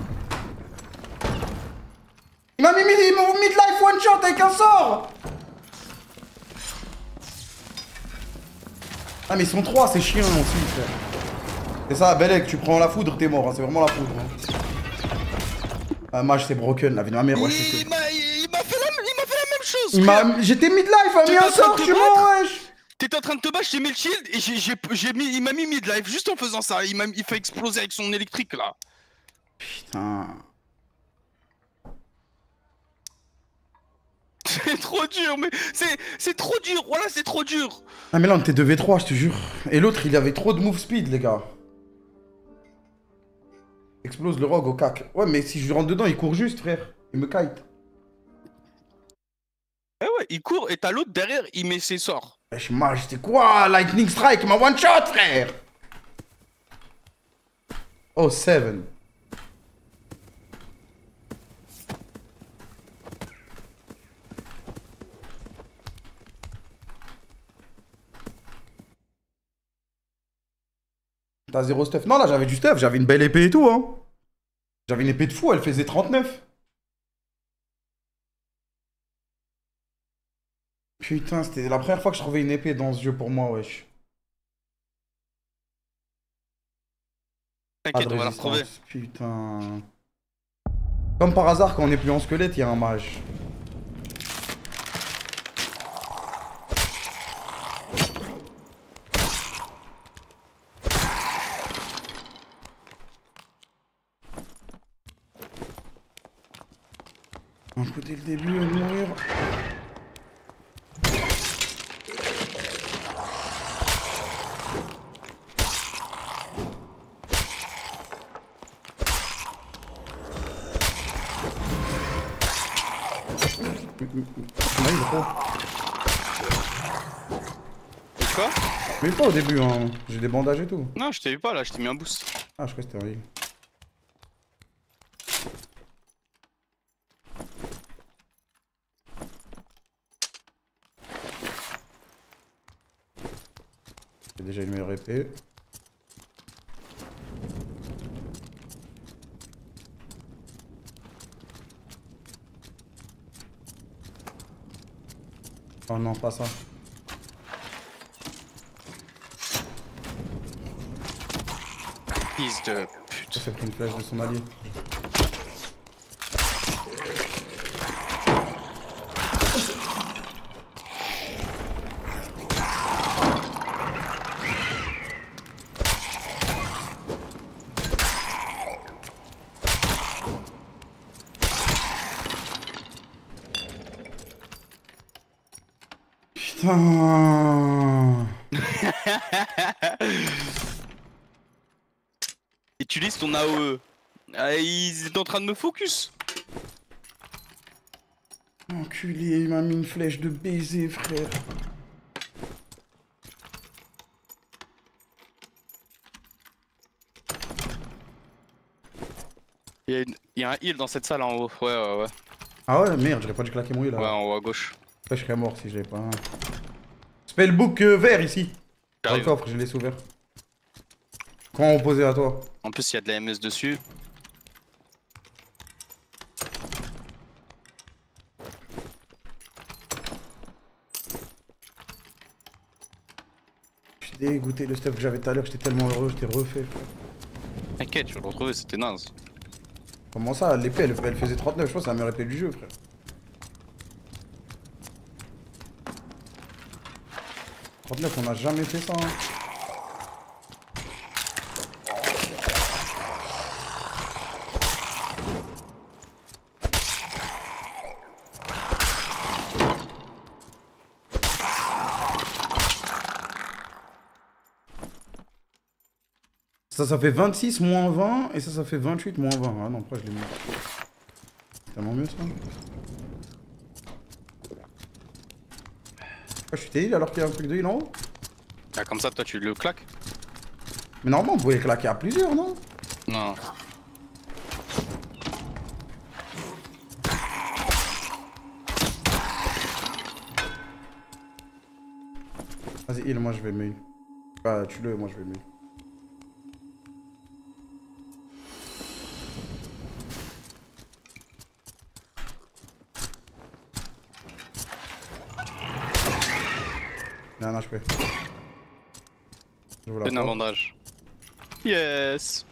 Il m'a mis mid- mon midlife one shot avec un sort. Ah mais ils sont trois, c'est chiant aussi, frère. C'est ça, Belek, tu prends la foudre, t'es mort, hein, c'est vraiment la foudre. Hein. Ah, mage, c'est broken, la vie de ma mère, ouais, c'est Il m'a il m'a fait, la- il m'a fait la même chose. Il frère. m'a... J'étais midlife, a mis T'étais un en train sort, de te tu mens, wesh. T'étais en train de te battre, j'ai mis le shield et j'ai j'ai- j'ai mis, il m'a mis midlife juste en faisant ça. Il m'a il fait exploser avec son électrique là. Putain... C'est trop dur, mais c'est c'est trop dur. Voilà, c'est trop dur. Ah mais là on était deux v trois, je te jure. Et l'autre, il avait trop de move speed, les gars. Explose le rogue au cac. Ouais, mais si je rentre dedans, il court juste, frère. Il me kite. Eh ouais, il court et t'as l'autre derrière, il met ses sorts. Wesh, mage, c'est quoi? Lightning Strike, ma one shot, frère. Oh, seven. T'as zéro stuff. Non, là, j'avais du stuff. J'avais une belle épée et tout, hein. J'avais une épée de fou, elle faisait trente-neuf. Putain, c'était la première fois que je trouvais une épée dans ce jeu pour moi, wesh. T'inquiète, Pas de on va la retrouver. résistance, putain. Comme par hasard, quand on est plus en squelette, il y a un mage. Un coup dès le début, on va mourir. Ah, il est trop. Quoi? Mais pas au début, hein. J'ai des bandages et tout. Non, je t'ai vu pas là, je t'ai mis un boost. Ah, je crois que c'était un heal. J'ai déjà une meilleure épée. Oh non, pas ça. Fils de Ça pute. fait pris une flèche de son allié. Putain. Utilise ton A O E. Ah, ils étaient en train de me focus. Enculé, il m'a mis une flèche de baiser, frère. Il y, a une... Il y a un heal dans cette salle en haut. Ouais, ouais, ouais. Ah ouais, merde, j'aurais pas dû claquer mon heal là. Ouais, en haut à gauche. Après, je serais mort si je l'avais pas. Spellbook euh, vert ici. Dans le J'arrive. coffre, je l'ai laissé ouvert. Comment opposé à toi? En plus, il y a de la M S dessus. Je suis dégoûté, le stuff que j'avais tout à l'heure, j'étais tellement heureux, j'étais refait. Frère. T'inquiète, je vais le retrouver, c'était naze. Comment ça, l'épée elle, elle faisait trente-neuf, je pense que c'est la meilleure épée du jeu, frère. trente-neuf, on a jamais fait ça. Hein. Ça, ça fait vingt-six moins vingt, et ça, ça fait vingt-huit moins vingt. Ah non, pourquoi je l'ai mis? C'est tellement mieux ça. Ah, je suis heal alors qu'il y a un truc de heal en haut. Ah, comme ça, toi, tu le claques? Mais normalement, vous pouvez claquer à plusieurs, non? Non. Vas-y, heal, moi je vais me heal. Bah, tue-le, moi je vais me heal. Il a un H P. Je vous la Fais un porte. bandage. Yes.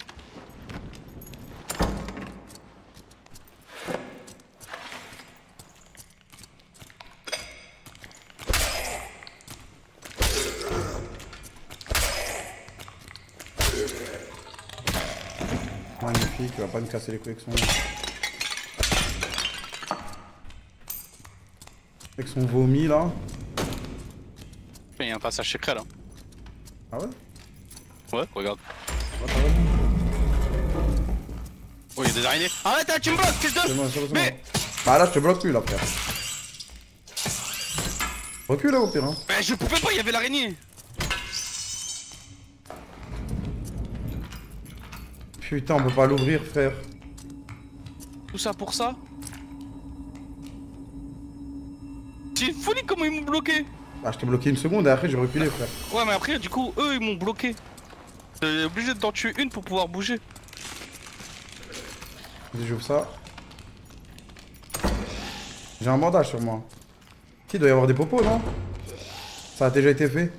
Magnifique, il va pas me casser les couilles avec son... Avec son vomi là. Il y a un passage secret là. Ah ouais? Ouais, regarde. Ouais, ça va. Oh, il y a des araignées. Arrête, là, tu me bloques, fils C'est de. bon, c'est bon, c'est Mais. bon. Bah là, je te bloque plus là, frère. Recule là au pire, hein. Mais je pouvais pas, il y avait l'araignée. Putain, on peut pas l'ouvrir, frère. Tout ça pour ça. C'est une folie comment ils m'ont bloqué. Bah, je t'ai bloqué une seconde et après j'ai reculé, frère. Ouais, mais après, du coup, eux, ils m'ont bloqué. T'es obligé d'en tuer une pour pouvoir bouger. Vas-y, j'ouvre ça. J'ai un bandage sur moi. Si, il doit y avoir des popos, non? Ça a déjà été fait.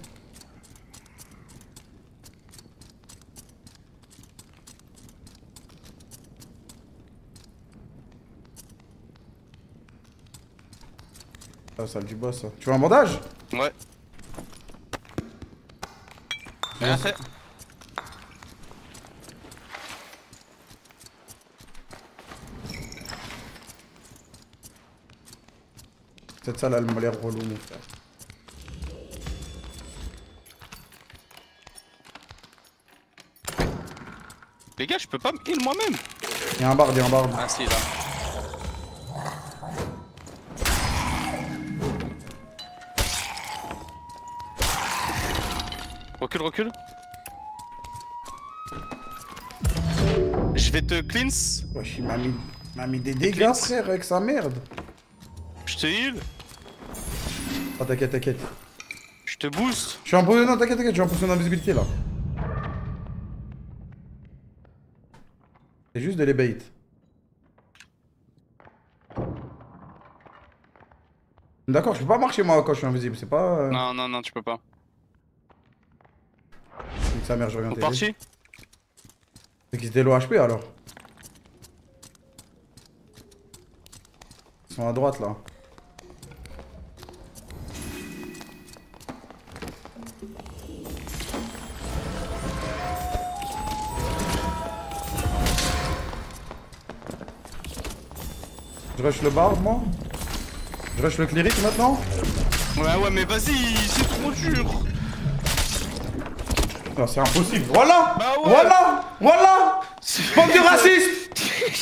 Ah, ça du boss, ça. Tu veux un bandage? Ouais. Rien fait. Cette salle, elle m'a l'air relou, mon frère. Les gars, je peux pas me heal moi-même. Il y a un barde, il y a un barde. Ah si, là. Recule, recule. Je vais te cleanse. Wesh, il m'a mis, il m'a mis des dégâts, cleanse. frère, avec sa merde. Je te heal. Oh, t'inquiète, t'inquiète. Je te booste. Je suis en position, non t'inquiète, t'inquiète, je suis en position d'invisibilité là. C'est juste de les bait. D'accord, je peux pas marcher moi quand je suis invisible, c'est pas... Euh... Non, non, non, tu peux pas. C'est que sa mère, je reviens On t'aider. parti. C'est qu'ils étaient low H P alors. Ils sont à droite là. Je rush le barbe moi. Je rush le cléric maintenant. Ouais, ouais, mais vas-y, c'est trop dur. Non, c'est impossible. Voilà. Bah ouais. Voilà. Voilà. Bande de racistes.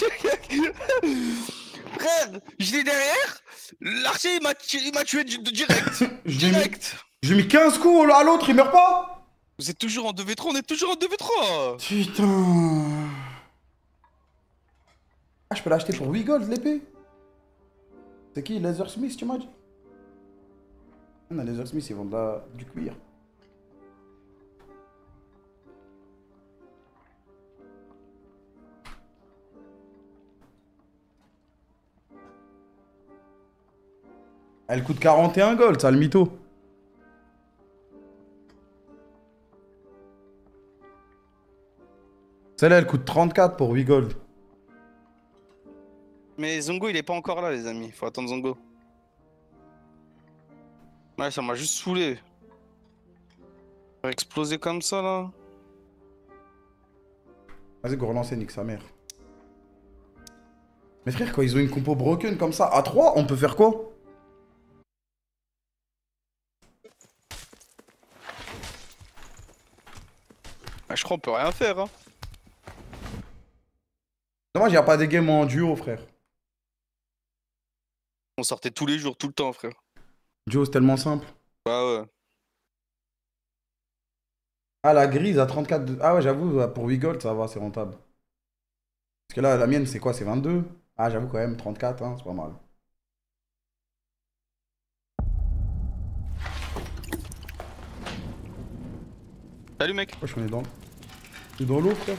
Frère, je l'ai derrière. L'archer, il m'a tué, il m'a tué du- de direct. Direct. J'ai mis quinze coups à l'autre, il meurt pas. Vous êtes toujours en deux v trois, on est toujours en deux v trois. Putain. Ah, je peux l'acheter pour huit gold l'épée. C'est qui? Lasersmith, tu m'as dit? Non, Lasersmith, ils vendent de la... du cuir. Elle coûte quarante et un gold, ça le mytho. Celle-là, elle coûte trente-quatre pour huit gold. Mais Zongo, il est pas encore là, les amis. Faut attendre Zongo. Ouais, ça m'a juste saoulé. Faire exploser comme ça, là. Vas-y, go relancer, nique sa mère. Mais frère, quand ils ont une compo broken comme ça, à trois, on peut faire quoi? Bah, je crois qu'on peut rien faire, hein. Dommage, il n'y a pas des games en duo, frère. On sortait tous les jours, tout le temps, frère. Duo, c'est tellement simple. Bah ouais. Ah, la grise à trente-quatre... de- Ah ouais, j'avoue, pour huit gold, ça va, c'est rentable. Parce que là, la mienne, c'est quoi? C'est vingt-deux? Ah, j'avoue quand même, trente-quatre, hein, c'est pas mal. Salut, mec. Pourquoi je connais dans... Je suis dans l'eau, frère.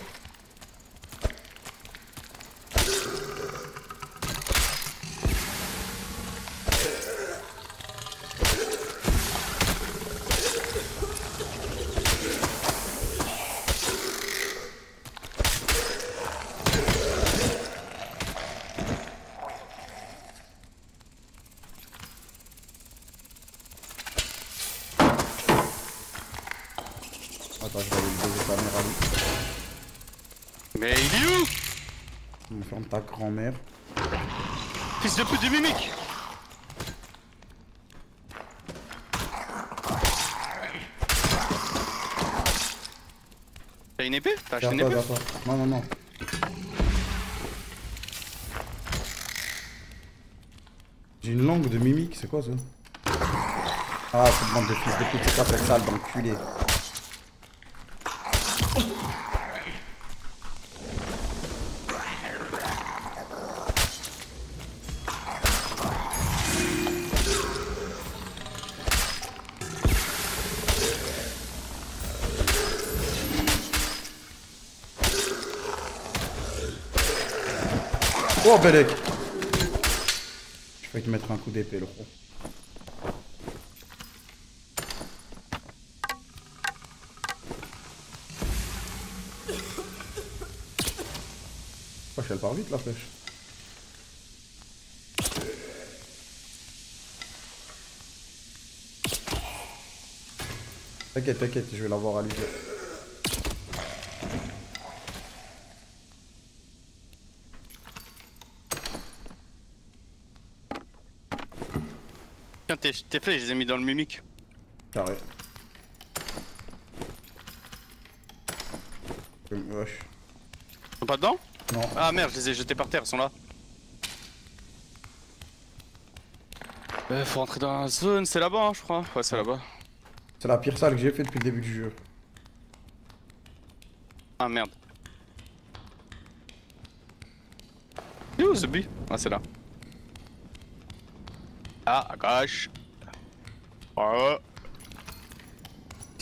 Attends, je vais aller le baiser ta mère à lui. Mais il est où? On ferme ta grand-mère. Fils de pute de mimique. T'as une épée? T'as acheté une Vers toi, épée? vers toi. Non, non, non. J'ai une langue de mimique, c'est quoi ça? Ah, cette bande de fils de pute, c'est quoi cette salle d'enculé? Oh, Belek! Je vais te mettre un coup d'épée, le gros. Oh, elle part vite la flèche. T'inquiète, t'inquiète, je vais l'avoir à lui. Tiens, tes, tes flèches, je les ai mis dans le mimique. Carré. Wesh. Ils sont pas dedans? Non. Ah merde, je les ai jetés par terre, ils sont là. Euh, faut rentrer dans la zone, c'est là-bas, hein, je crois. Ouais, c'est là-bas. C'est la pire salle que j'ai fait depuis le début du jeu. Ah merde. Il est où ce but? Ah, c'est là. Ah, à gauche. Oh.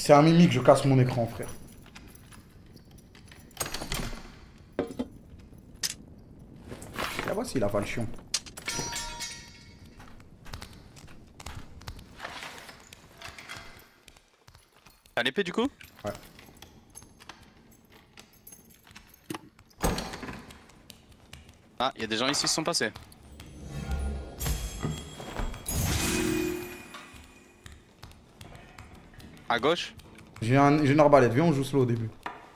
c'est un mimique, je casse mon écran, frère. La voici la valchion. T'as l'épée du coup? Ouais. Ah, il y a des gens ici qui se sont passés. À gauche? J'ai un, j'ai une arbalète, viens on joue slow au début.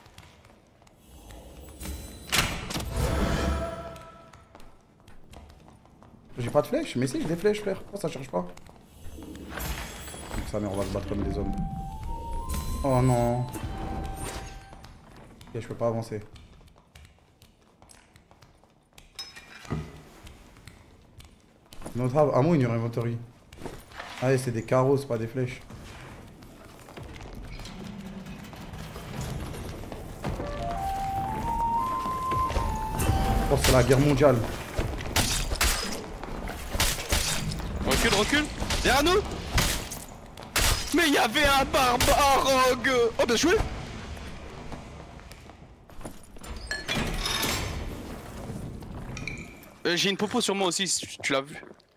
J'ai pas de flèches, mais si j'ai des flèches frère, pourquoi ça charge pas? Donc sa mère on va se battre comme des hommes. Oh non. Ok, je peux pas avancer. Notre ammo in your inventory. Ah ouais, c'est des carreaux, c'est pas des flèches. Oh, c'est la guerre mondiale. Recule, recule. Derrière nous. Mais il y avait un barbare rogue. Oh bien joué. Euh, J'ai une popo sur moi aussi, si tu, tu l'as vu.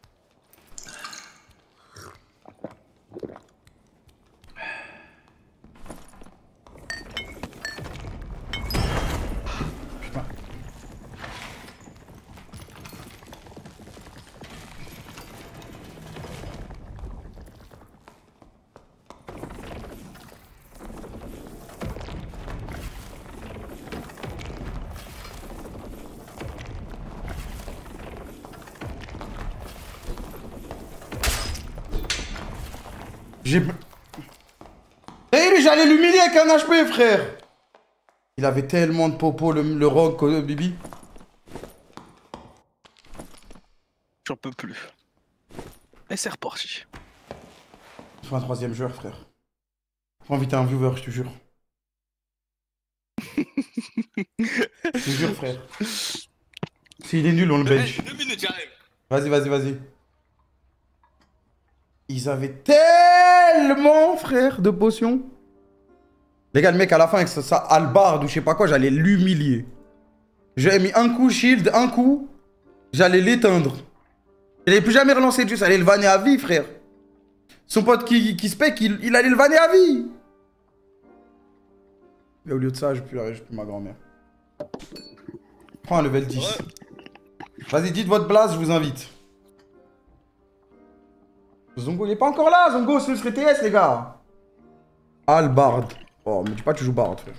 Putain. J'ai... Eh lui, j'allais l'humilier avec un H P, frère. Il avait tellement de popo, le, le rogue, le Bibi. J'en peux plus. Et c'est reparti. Je fais un troisième joueur, frère. Faut inviter un viewer, je te jure. Je te jure, frère. S'il est nul, on le bench. Deux minutes, j'arrive. Vas-y, vas-y, vas-y. Ils avaient tellement, frère, de potions. Les gars, le mec, à la fin, avec sa, sa hallebarde ou je sais pas quoi, j'allais l'humilier. J'avais mis un coup shield, un coup, j'allais l'éteindre. Il n'allait plus jamais relancer de jeu, ça allait le vanner à vie, frère. Son pote qui, qui spec, il, il allait le vanner à vie. Et au lieu de ça, je plus, plus ma grand-mère. Prends un level dix. Ouais. Vas-y, dites votre blase, je vous invite. Zongo, il est pas encore là, Zongo, c'est le T S, les gars. Albard. Oh, me dis pas que tu joues Bard, frère.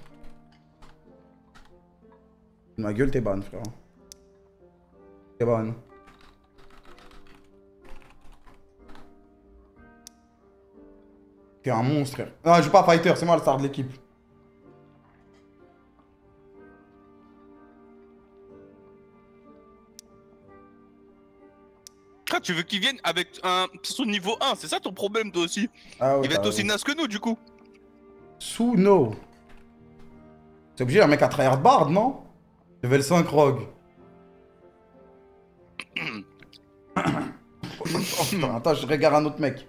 Ma gueule, t'es ban, frère. T'es ban. T'es un monstre, frère. Non, je joue pas fighter, c'est moi le star de l'équipe. Ah, tu veux qu'il vienne avec un son niveau un, c'est ça ton problème toi aussi? Ah ouais, Il va être aussi naze que nous du coup. Suno. C'est obligé, un mec à tryhard Bard, non? Level cinq Rogue. Oh, putain, attends, je regarde un autre mec.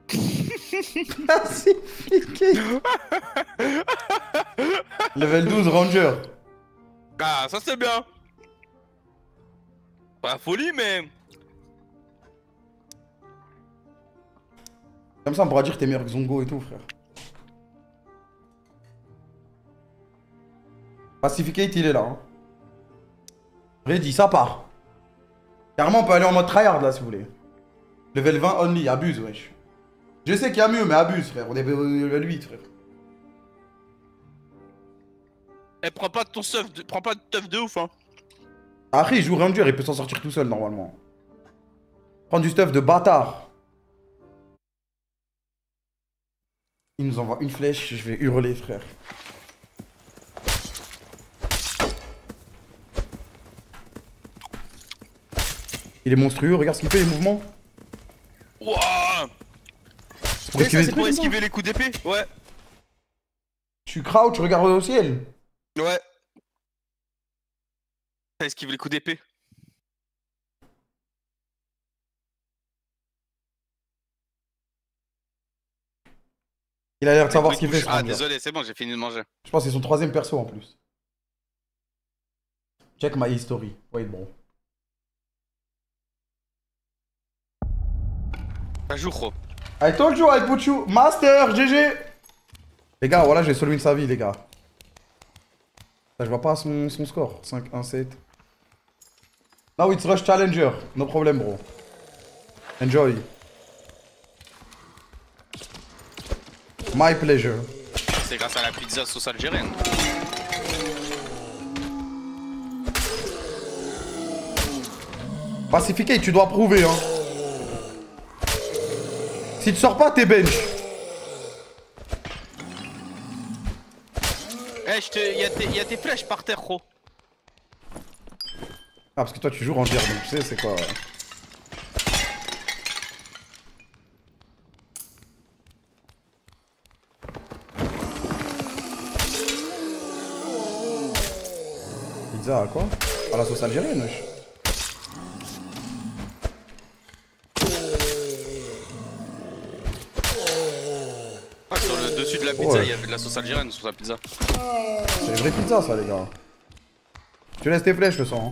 Pacifié. Level douze Ranger. Ah, ça c'est bien. Pas la folie, mais. Comme ça, on pourra dire que t'es meilleur que Zongo et tout, frère. Pacificate, il est là. Hein. Ready, ça part. Carrément, on peut aller en mode tryhard là si vous voulez. Level vingt only, abuse, wesh. Je sais qu'il y a mieux, mais abuse, frère. On est level huit, frère. Eh, prends pas de ton stuff, de... prends pas de stuff de ouf, hein. Après, il joue Ranger, il peut s'en sortir tout seul normalement. Prends du stuff de bâtard. Il nous envoie une flèche, je vais hurler, frère. Il est monstrueux, regarde ce qu'il fait, les mouvements. Wouah. Pour esquiver, c'est pour esquiver les coups d'épée, ouais. Tu crouch, tu regardes au ciel. Ouais. Ça esquive les coups d'épée. Il a l'air de savoir ce qu'il fait. Ah, désolé, c'est bon, j'ai fini de manger. Je pense que c'est son troisième perso en plus. Check my history. Wait, bro. Pas jour, gros. I told you I put you. Master, G G. Les gars, voilà, j'ai solo sa vie, les gars. Là, je vois pas son, son score. cinq un sept. Now it's Rush Challenger. No problem, bro. Enjoy. My pleasure. C'est grâce à la pizza sauce algérienne. Pacifique, tu dois prouver, hein. Si tu sors pas, t'es bench. Eh, je te... Y'a tes... Y'a tes flèches par terre, gros. Ah, parce que toi, tu joues Ranger, donc tu sais, c'est quoi. Ouais. Pizza à quoi? À la sauce algérienne, wesh. Ah, sur le dessus de la pizza, il ouais. y avait de la sauce algérienne sur la pizza. C'est les vraies pizzas, ça, les gars. Tu laisses tes flèches, le sang. Hein.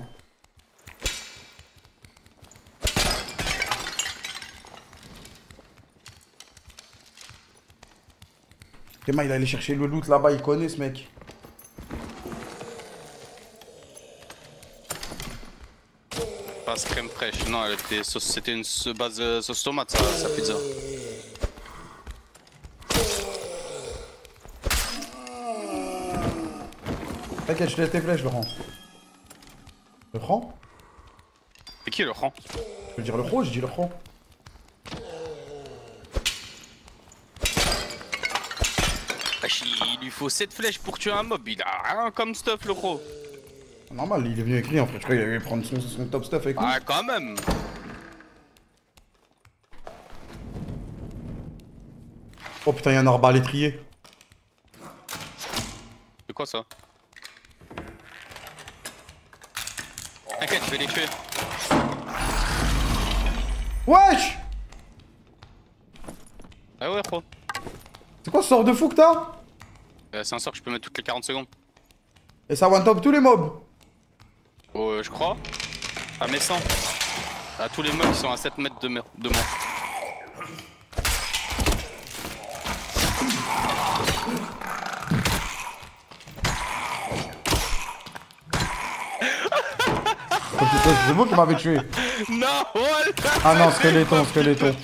Théma, il allait chercher le loot là-bas, il connaît ce mec. Passe crème fraîche. Non, c'était une base euh, sauce tomate, sa, sa pizza. T'inquiète, je te laisse tes flèches, Laurent. Le franc? C'est qui le franc? Je veux dire le ro, je dis le franc. Il lui faut sept flèches pour tuer un mob, il a rien comme stuff, le gros. Normal, il est venu écrire en fait, je crois qu'il allait prendre son, son top stuff avec lui. Ah, quand même. Oh putain, il y a un arbalétrier. C'est quoi ça? T'inquiète, je vais les tuer. Wesh! Ah ouais, gros. C'est quoi ce sort de fou que t'as? euh, C'est un sort que je peux mettre toutes les quarante secondes. Et ça one top tous les mobs? Oh, euh, je crois. À mes cent. À tous les mobs qui sont à sept mètres de, de moi. C'est vous qui m'avez tué. Non, voilà. Ah non, squeletton, squeletton.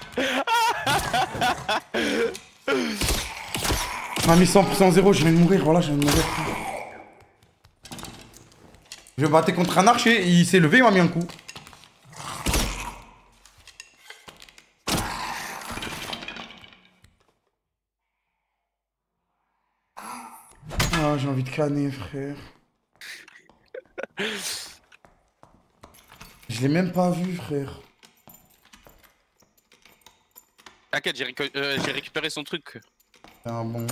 On a mis cent pour cent zéro, je viens de mourir, voilà, je viens de mourir. Je battais contre un archer, il s'est levé, il m'a mis un coup. Ah, j'ai envie de canner, frère. Je l'ai même pas vu, frère. T'inquiète, j'ai récu euh, récupéré son truc. C'est un bon.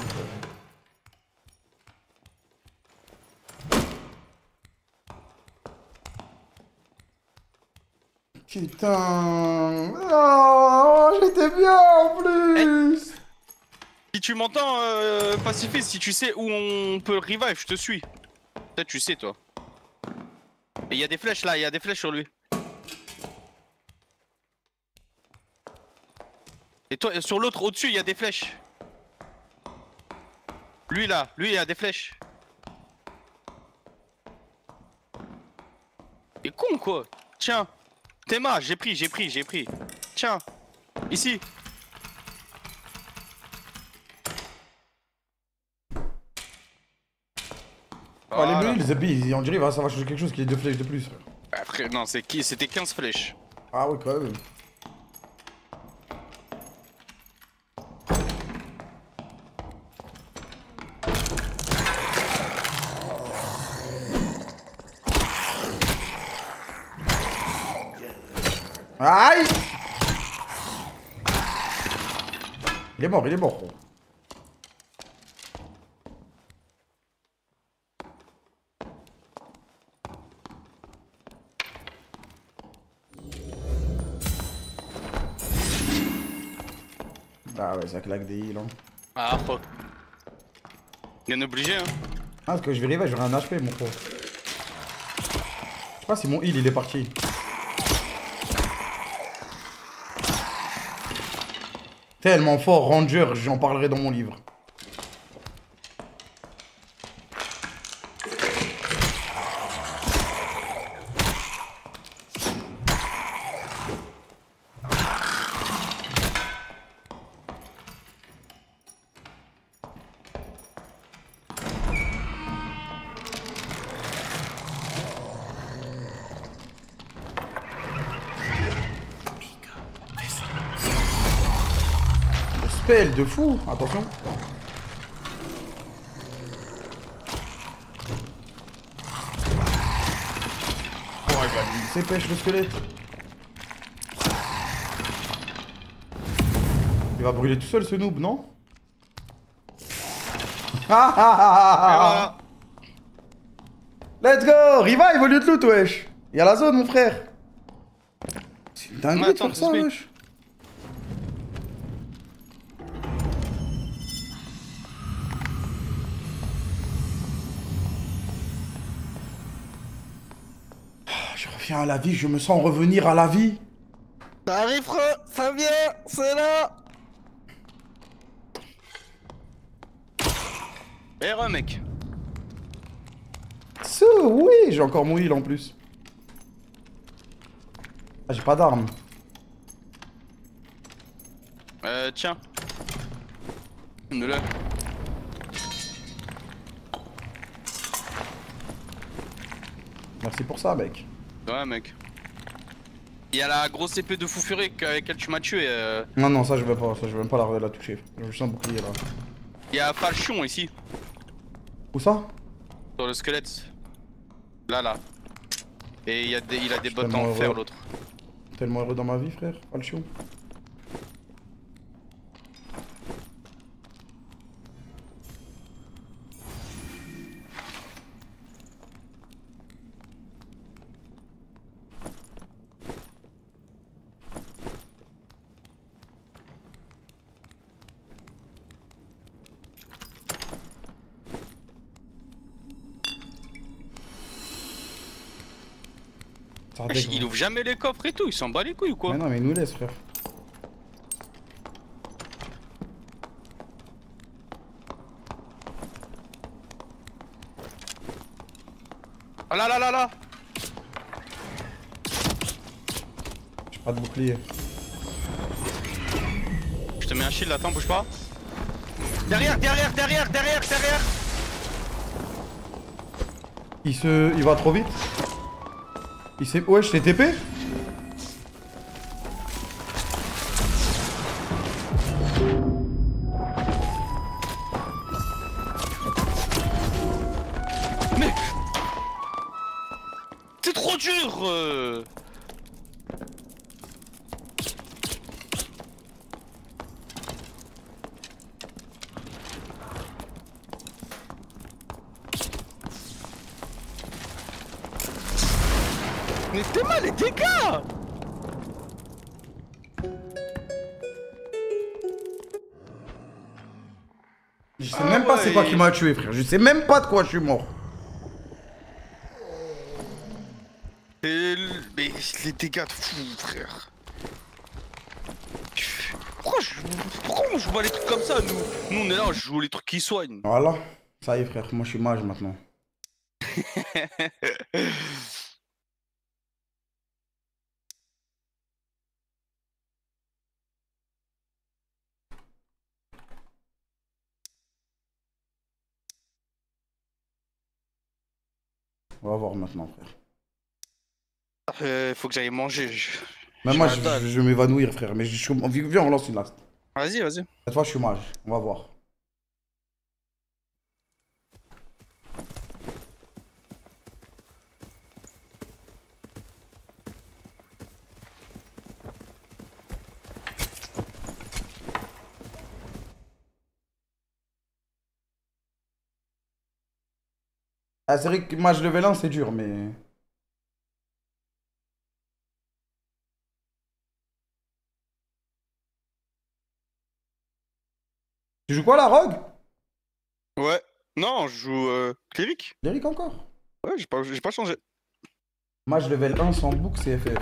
Putain. Oh, j'étais bien en plus. Hey. Si tu m'entends, euh, pacifiste, si tu sais où on peut le revive, je te suis. Peut-être tu sais, toi. Et il y a des flèches là, il y a des flèches sur lui. Et toi, sur l'autre au-dessus, il y a des flèches. Lui là, lui il y a des flèches. Il est con quoi. Tiens, Théma, j'ai pris, j'ai pris, j'ai pris. Tiens, ici. Voilà. Oh, les bleus, les habits, on dirait ça va changer quelque chose qui est deux flèches de plus. Frère. Après, non, c'est qui? C'était quinze flèches. Ah oui, quand même. Aïe! Il est mort, il est mort. Ah ouais, ça claque des heals. Hein. Ah, oh. Bien obligé, hein. Ah, parce que je vais arriver, j'aurai un H P, mon frère. Je sais pas si mon heal il est parti. Tellement fort, Ranger, j'en parlerai dans mon livre. Spell de fou, attention. Oh, il s'épêche le squelette. Il va brûler tout seul ce noob, non? Ah ah ah ah ah. Let's go! Revive au lieu de loot, wesh! Y'a la zone, mon frère! C'est une dinguerie de faire ça, wesh! Je reviens à la vie, je me sens revenir à la vie! Ça arrive, frère! Ça vient! C'est là! Eh, re, mec! Ce, oui, j'ai encore mon heal en plus. Ah, j'ai pas d'arme. Euh, tiens. Ne le. Merci pour ça, mec. Ouais, mec. Il y a la grosse épée de fou furieux avec laquelle tu m'as tué. Euh... Non, non, ça je veux pas, ça je veux même pas la, la toucher. J'ai juste un bouclier là. Il y a Falchion ici. Où ça? Sur le squelette. Là, là. Et il, y a des, il a des bottes tellement en fer, heureux. l'autre. Tellement heureux dans ma vie, frère. Pas le chiot. Ah, il ouvre jamais les coffres et tout, il s'en bat les couilles ou quoi? Mais non, mais il nous laisse, frère. Oh là là là là! J'ai pas de bouclier. Je te mets un shield, attends, bouge pas. Derrière, derrière, derrière, derrière, derrière! Il se... Il va trop vite. Il s'est... Ouais, je t'ai T P. Mais... C'est trop dur euh... Mais t'es mal les dégâts! Je sais Ah même pas ouais. c'est quoi qui m'a tué, frère. Je sais même pas de quoi je suis mort. Et le- Mais les dégâts de fou, frère. Pourquoi, je... Pourquoi on joue pas les trucs comme ça, nous? Nous on est là, on joue les trucs qui soignent. Voilà. Ça y est, frère. Moi, je suis mage maintenant. On va voir maintenant, frère. Euh, faut que j'aille manger. Je... Même j'ai moi, la je, dalle. je- je vais m'évanouir, frère. Mais je suis... Viens, on lance une last. Vas-y, vas-y. Cette fois, je suis mage. On va voir. Ah, c'est vrai que mage level un, c'est dur, mais... Tu joues quoi, la Rogue? Ouais. Non, je joue euh, cléric. Lyrique encore? Ouais, j'ai pas, j'ai pas changé. Match level un sans book, c'est F F.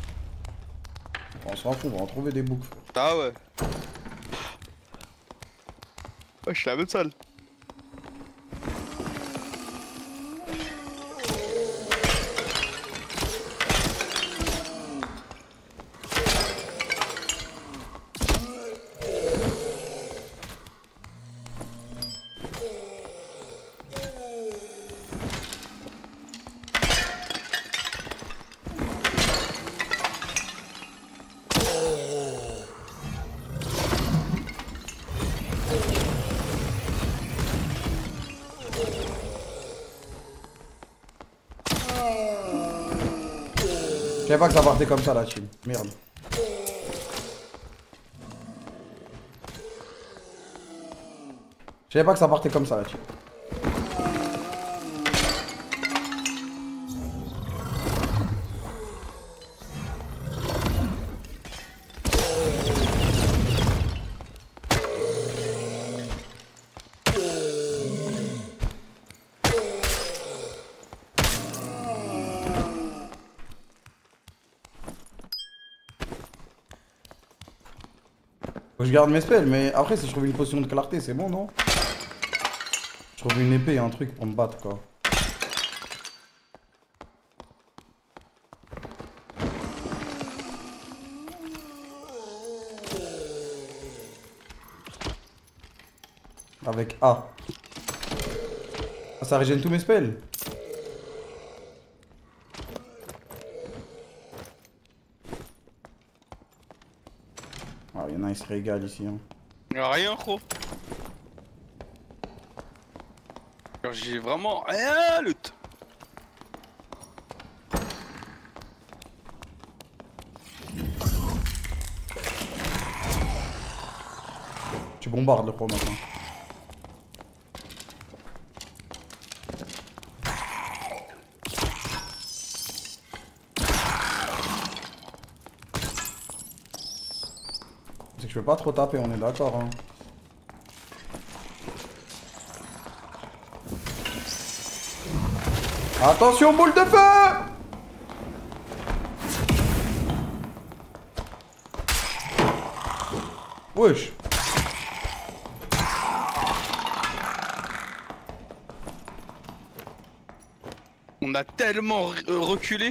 On s'en fout, on va en trouver des books. Ah ouais. Ouais, je suis la même salle. Je savais pas que ça partait comme ça, la team. Merde. Je savais pas que ça partait comme ça, la team. Faut que je garde mes spells, mais après, si je trouve une potion de clarté, c'est bon, non? Je trouve une épée, un truc pour me battre, quoi. Avec A. Ah, ça régène tous mes spells. Ah, il y en a, il se régale ici. Hein. Y'a rien, gros. Alors, j'ai vraiment rien le t- Tu bombardes le pro maintenant. C'est que je peux pas trop taper, on est d'accord. Hein. Attention, boule de feu! Wesh. On a tellement re- euh, reculé.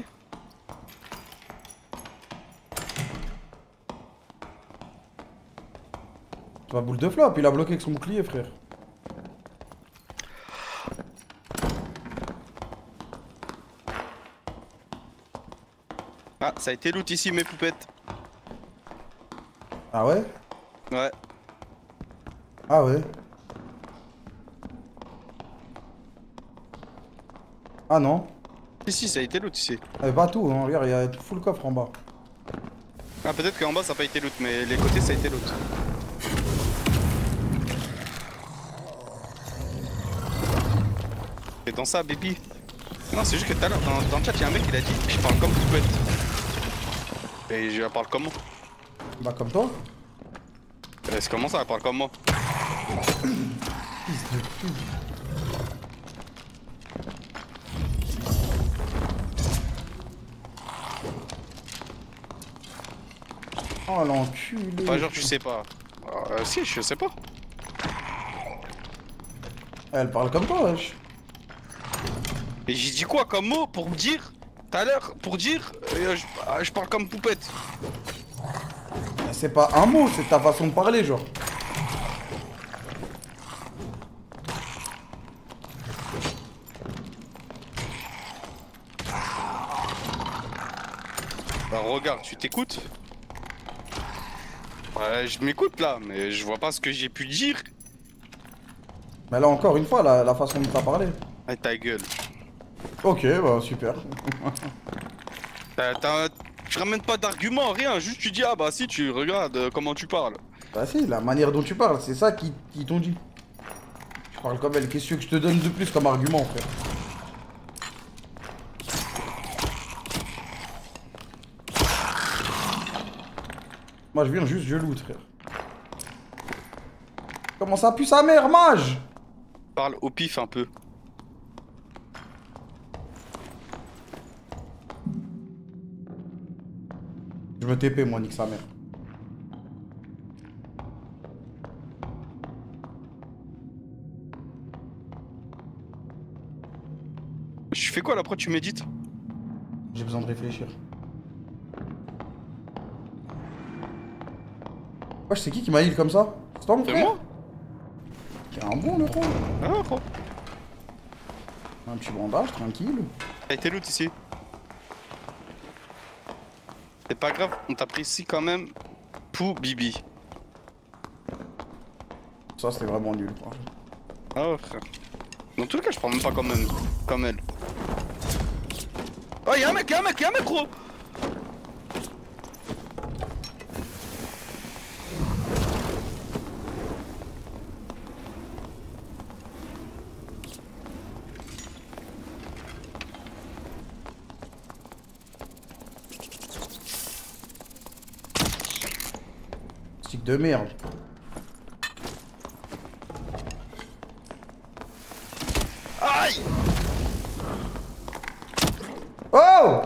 Tu vas boule de flop, il a bloqué avec son bouclier, frère. Ah, ça a été loot ici, mes poupettes. Ah ouais? Ouais. Ah ouais? Ah non? Si, si, ça a été loot ici. Eh, pas tout, hein. Regarde, il y a tout full coffre en bas. Ah, peut-être qu'en bas ça a pas été loot, mais les côtés ça a été loot. Et dans ça, baby. Non, c'est juste que tout à l'heure, dans, dans le chat, il y a un mec qui a dit je parle comme poupette. Et je parle comment? Bah comme toi. Euh, C'est comment ça, elle parle comme moi? Fils de pute. Oh l'enculé. Pas genre, tu sais pas. Euh, si, je sais pas. Elle parle comme toi, wesh. Et j'ai dit quoi comme mot pour me dire, tout à l'heure, pour dire, euh, je, ah, je parle comme poupette. C'est pas un mot, c'est ta façon de parler, genre. Bah regarde, tu t'écoutes? Ouais, je m'écoute là, mais je vois pas ce que j'ai pu dire. Mais là encore une fois, la, la façon dont t'as parlé. Ah, ta gueule. Ok, bah super. T'as- t'as- Tu ramènes pas d'arguments, rien, juste tu dis ah bah si tu regardes euh, comment tu parles. Bah si, la manière dont tu parles, c'est ça qui, qui t'ont dit. Tu parles comme elle, qu'est-ce que je te donne de plus comme argument, frère? Moi je viens juste, je loot, frère. Comment ça pue sa mère, mage? Parle au pif un peu. Je me T P, moi, nique sa mère. Je fais quoi là? Pourquoi tu médites? J'ai besoin de réfléchir. Wesh, c'est qui qui m'a heal comme ça? C'est toi mon C'est frère? moi? T'es un bon, le gros. Ah, gros. Un petit bandage, tranquille. T'as été loot ici. C'est pas grave, on t'a pris ici quand même. Pou Bibi. Ça, c'était vraiment nul. Ah ouais, frère. Dans tous les cas, je prends même pas comme elle. Comme elle. Oh, y'a un mec, y'a un mec, y'a un mec, gros! Stick de merde. Aïe! Oh!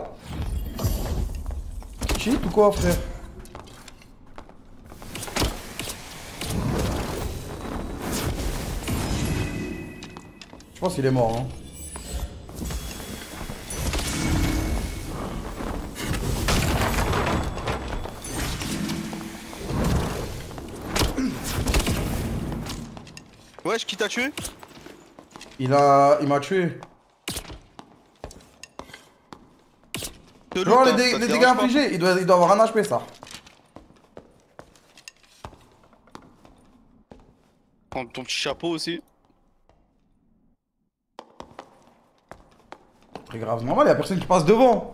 Cheat ou quoi, frère? Je pense qu'il est mort, hein. Wesh, qui t'a tué? Il a... Il m'a tué. De Genre, les, loot, hein, dé- ça te les dégâts dérange pas? infligés, il doit, il doit avoir un H P, ça. Prends ton petit chapeau aussi. Très grave, normal, y'a personne qui passe devant.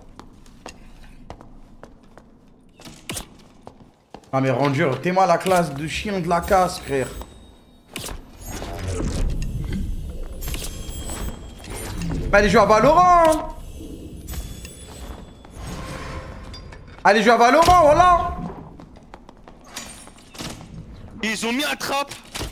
Ah mais Ranger, t'es mal la classe de chien de la casse, frère. Bah allez jouer à Valorant. Allez jouer à Valorant, voilà. Ils ont mis un trap.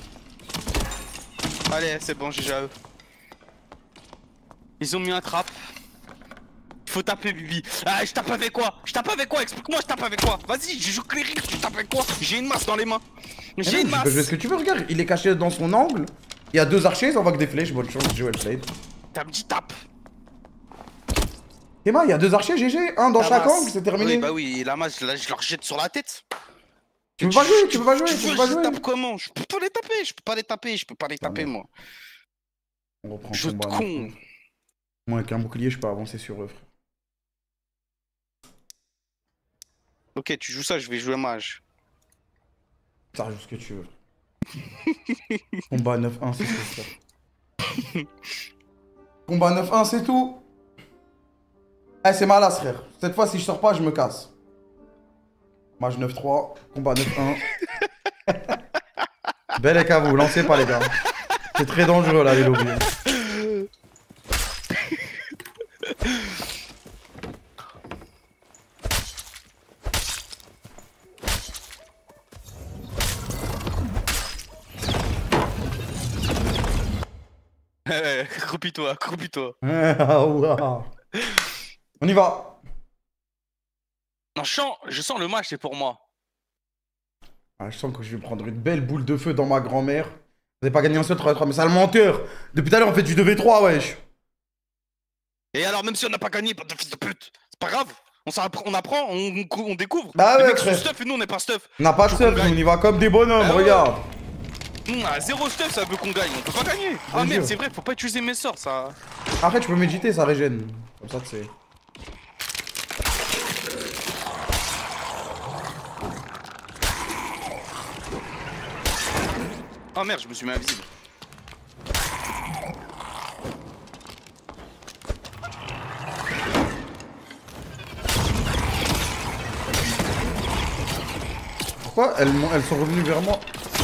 Allez, c'est bon, j'ai à eux. Ils ont mis un trap. Faut taper, Bibi. Ah, je tape avec quoi? Je tape avec quoi? Explique-moi, je tape avec quoi? Vas-y, je joue cléric, tu tapes avec quoi? J'ai une masse dans les mains. J'ai une Tu peux masse. jouer ce que tu veux, regarde, il est caché dans son angle. Il y a deux archers, ils envoient que des flèches, bonne chance de jouer le blade. T'as un petit tape. Emma, il y a deux archers, G G, un dans La chaque masse. angle, c'est terminé. Oui, bah oui, la masse, là, je leur jette sur la tête. Tu peux pas jouer, tu peux pas jouer, Tu tu veux, peux pas je jouer. les tape comment? Je peux pas les taper, je peux pas les taper, je peux pas les Ah, taper, merde. moi. On reprend Jeu le de combat. con. maintenant. Moi, avec un bouclier, je peux avancer sur eux, frère. Ok, tu joues ça, je vais jouer mage. Ça joue ce que tu veux. Combat neuf un, c'est tout, frère. Combat neuf un, c'est tout. Eh, c'est malade, frère. Cette fois, si je sors pas, je me casse. Mage neuf trois, combat neuf un. Bel et à vous, lancez pas, les gars. C'est très dangereux, là, les lobbies. Croupis-toi, croupis-toi. Ah, ouah. On y va. Non, je sens, je sens le match, c'est pour moi. Ah, je sens que je vais prendre une belle boule de feu dans ma grand-mère. Vous avez pas gagné un seul trois v trois, mais sale menteur. Depuis tout à l'heure, on fait du deux v trois, wesh. Et alors, même si on n'a pas gagné, pas de fils de pute, c'est pas grave. On, s'appre- on apprend, on, on découvre. Bah Les ouais, mecs sont frère. stuff et nous, on n'est pas stuff. On n'a pas de Faut stuff, qu'on on gagne. y va comme des bonhommes, Ah ouais. regarde. Nous, on a zéro stuff, ça veut qu'on gagne. On peut pas gagner. Ah Bien merde, sûr. c'est vrai, faut pas utiliser mes sorts, ça. Après, tu peux méditer, ça régène. Comme ça, tu sais. Ah merde, je me suis mis invisible. Pourquoi elles, m'ont- elles sont revenues vers moi?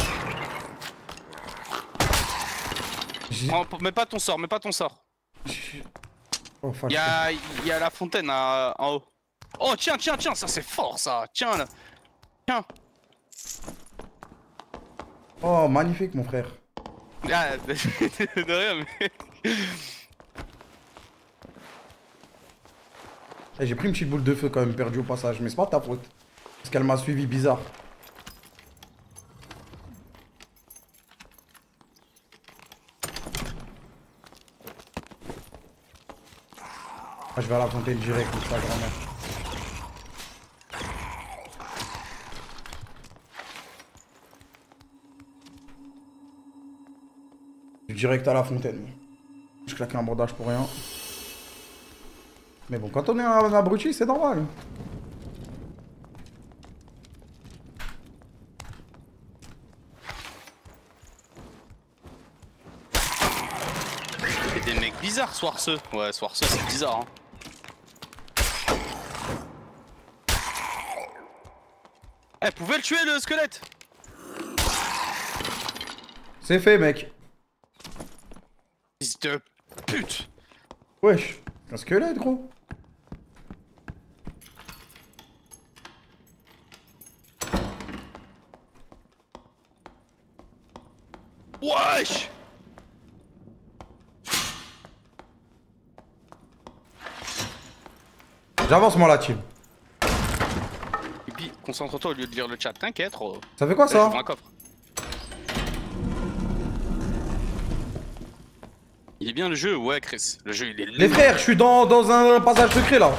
J'ai- Oh, mets pas ton sort, mets pas ton sort. j'ai- Oh, fuck. Y'a y a la fontaine à- en haut. Oh, tiens, tiens, tiens, ça c'est fort ça. Tiens là. Tiens. Oh, magnifique, mon frère. Ah, de rien, mais... Eh, j'ai pris une petite boule de feu quand même perdue au passage, mais c'est pas ta faute. Parce qu'elle m'a suivi bizarre. Ah, je vais à la fontaine direct, avec sa grand-mère. Direct à la fontaine. Je claque un bordage pour rien. Mais bon, quand on est un abruti, c'est normal. C'est des mecs bizarres, Soirceux. Ouais, Soirceux, c'est bizarre, hein. Eh, pouvez le tuer, le squelette. C'est fait, mec. Fils de pute. Wesh, un squelette, gros. Wesh. J'avance, moi, la team. Et puis, concentre-toi au lieu de lire le chat, t'inquiète. Oh. Ça fait quoi, Là, ça? j'ouvre un coffre. Il est bien le jeu, ouais, Chris. Le jeu, il est... Les frères, je suis dans, dans un passage secret, là.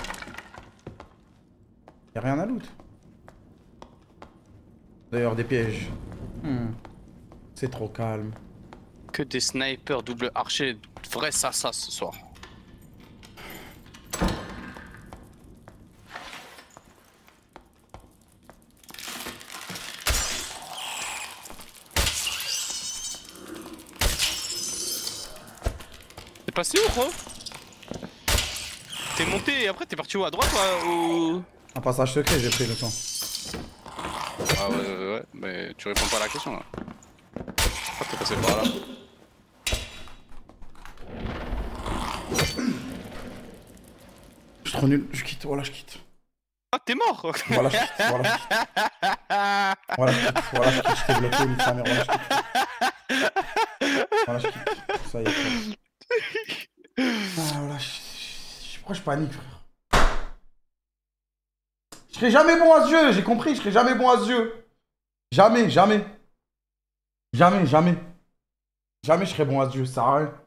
Y'a rien à loot. D'ailleurs, des pièges. Hmm. C'est trop calme. Que des snipers double archer, vrai ça ça ce soir. T'es passé où, gros? T'es monté et après t'es parti où, à droite ou... ou... Un passage secret, j'ai pris le temps. Ah ouais, ouais, ouais, mais tu réponds pas à la question là. Pourquoi t'es passé par là? Je suis trop nul, je quitte, voilà, je quitte. Ah, t'es mort. Voilà, je quitte, voilà, je quitte. Voilà, je quitte, voilà, je quitte, je t'ai bloqué, nique sa mère, voilà, je quitte. Voilà, je quitte. Ça y est, frère. Ah, voilà, je... je... Pourquoi je panique, frère? Je serai jamais bon à ce jeu, j'ai compris, je serai jamais bon à ce jeu. Jamais, jamais. Jamais, jamais. Jamais je serai bon à ce jeu, ça sert à rien.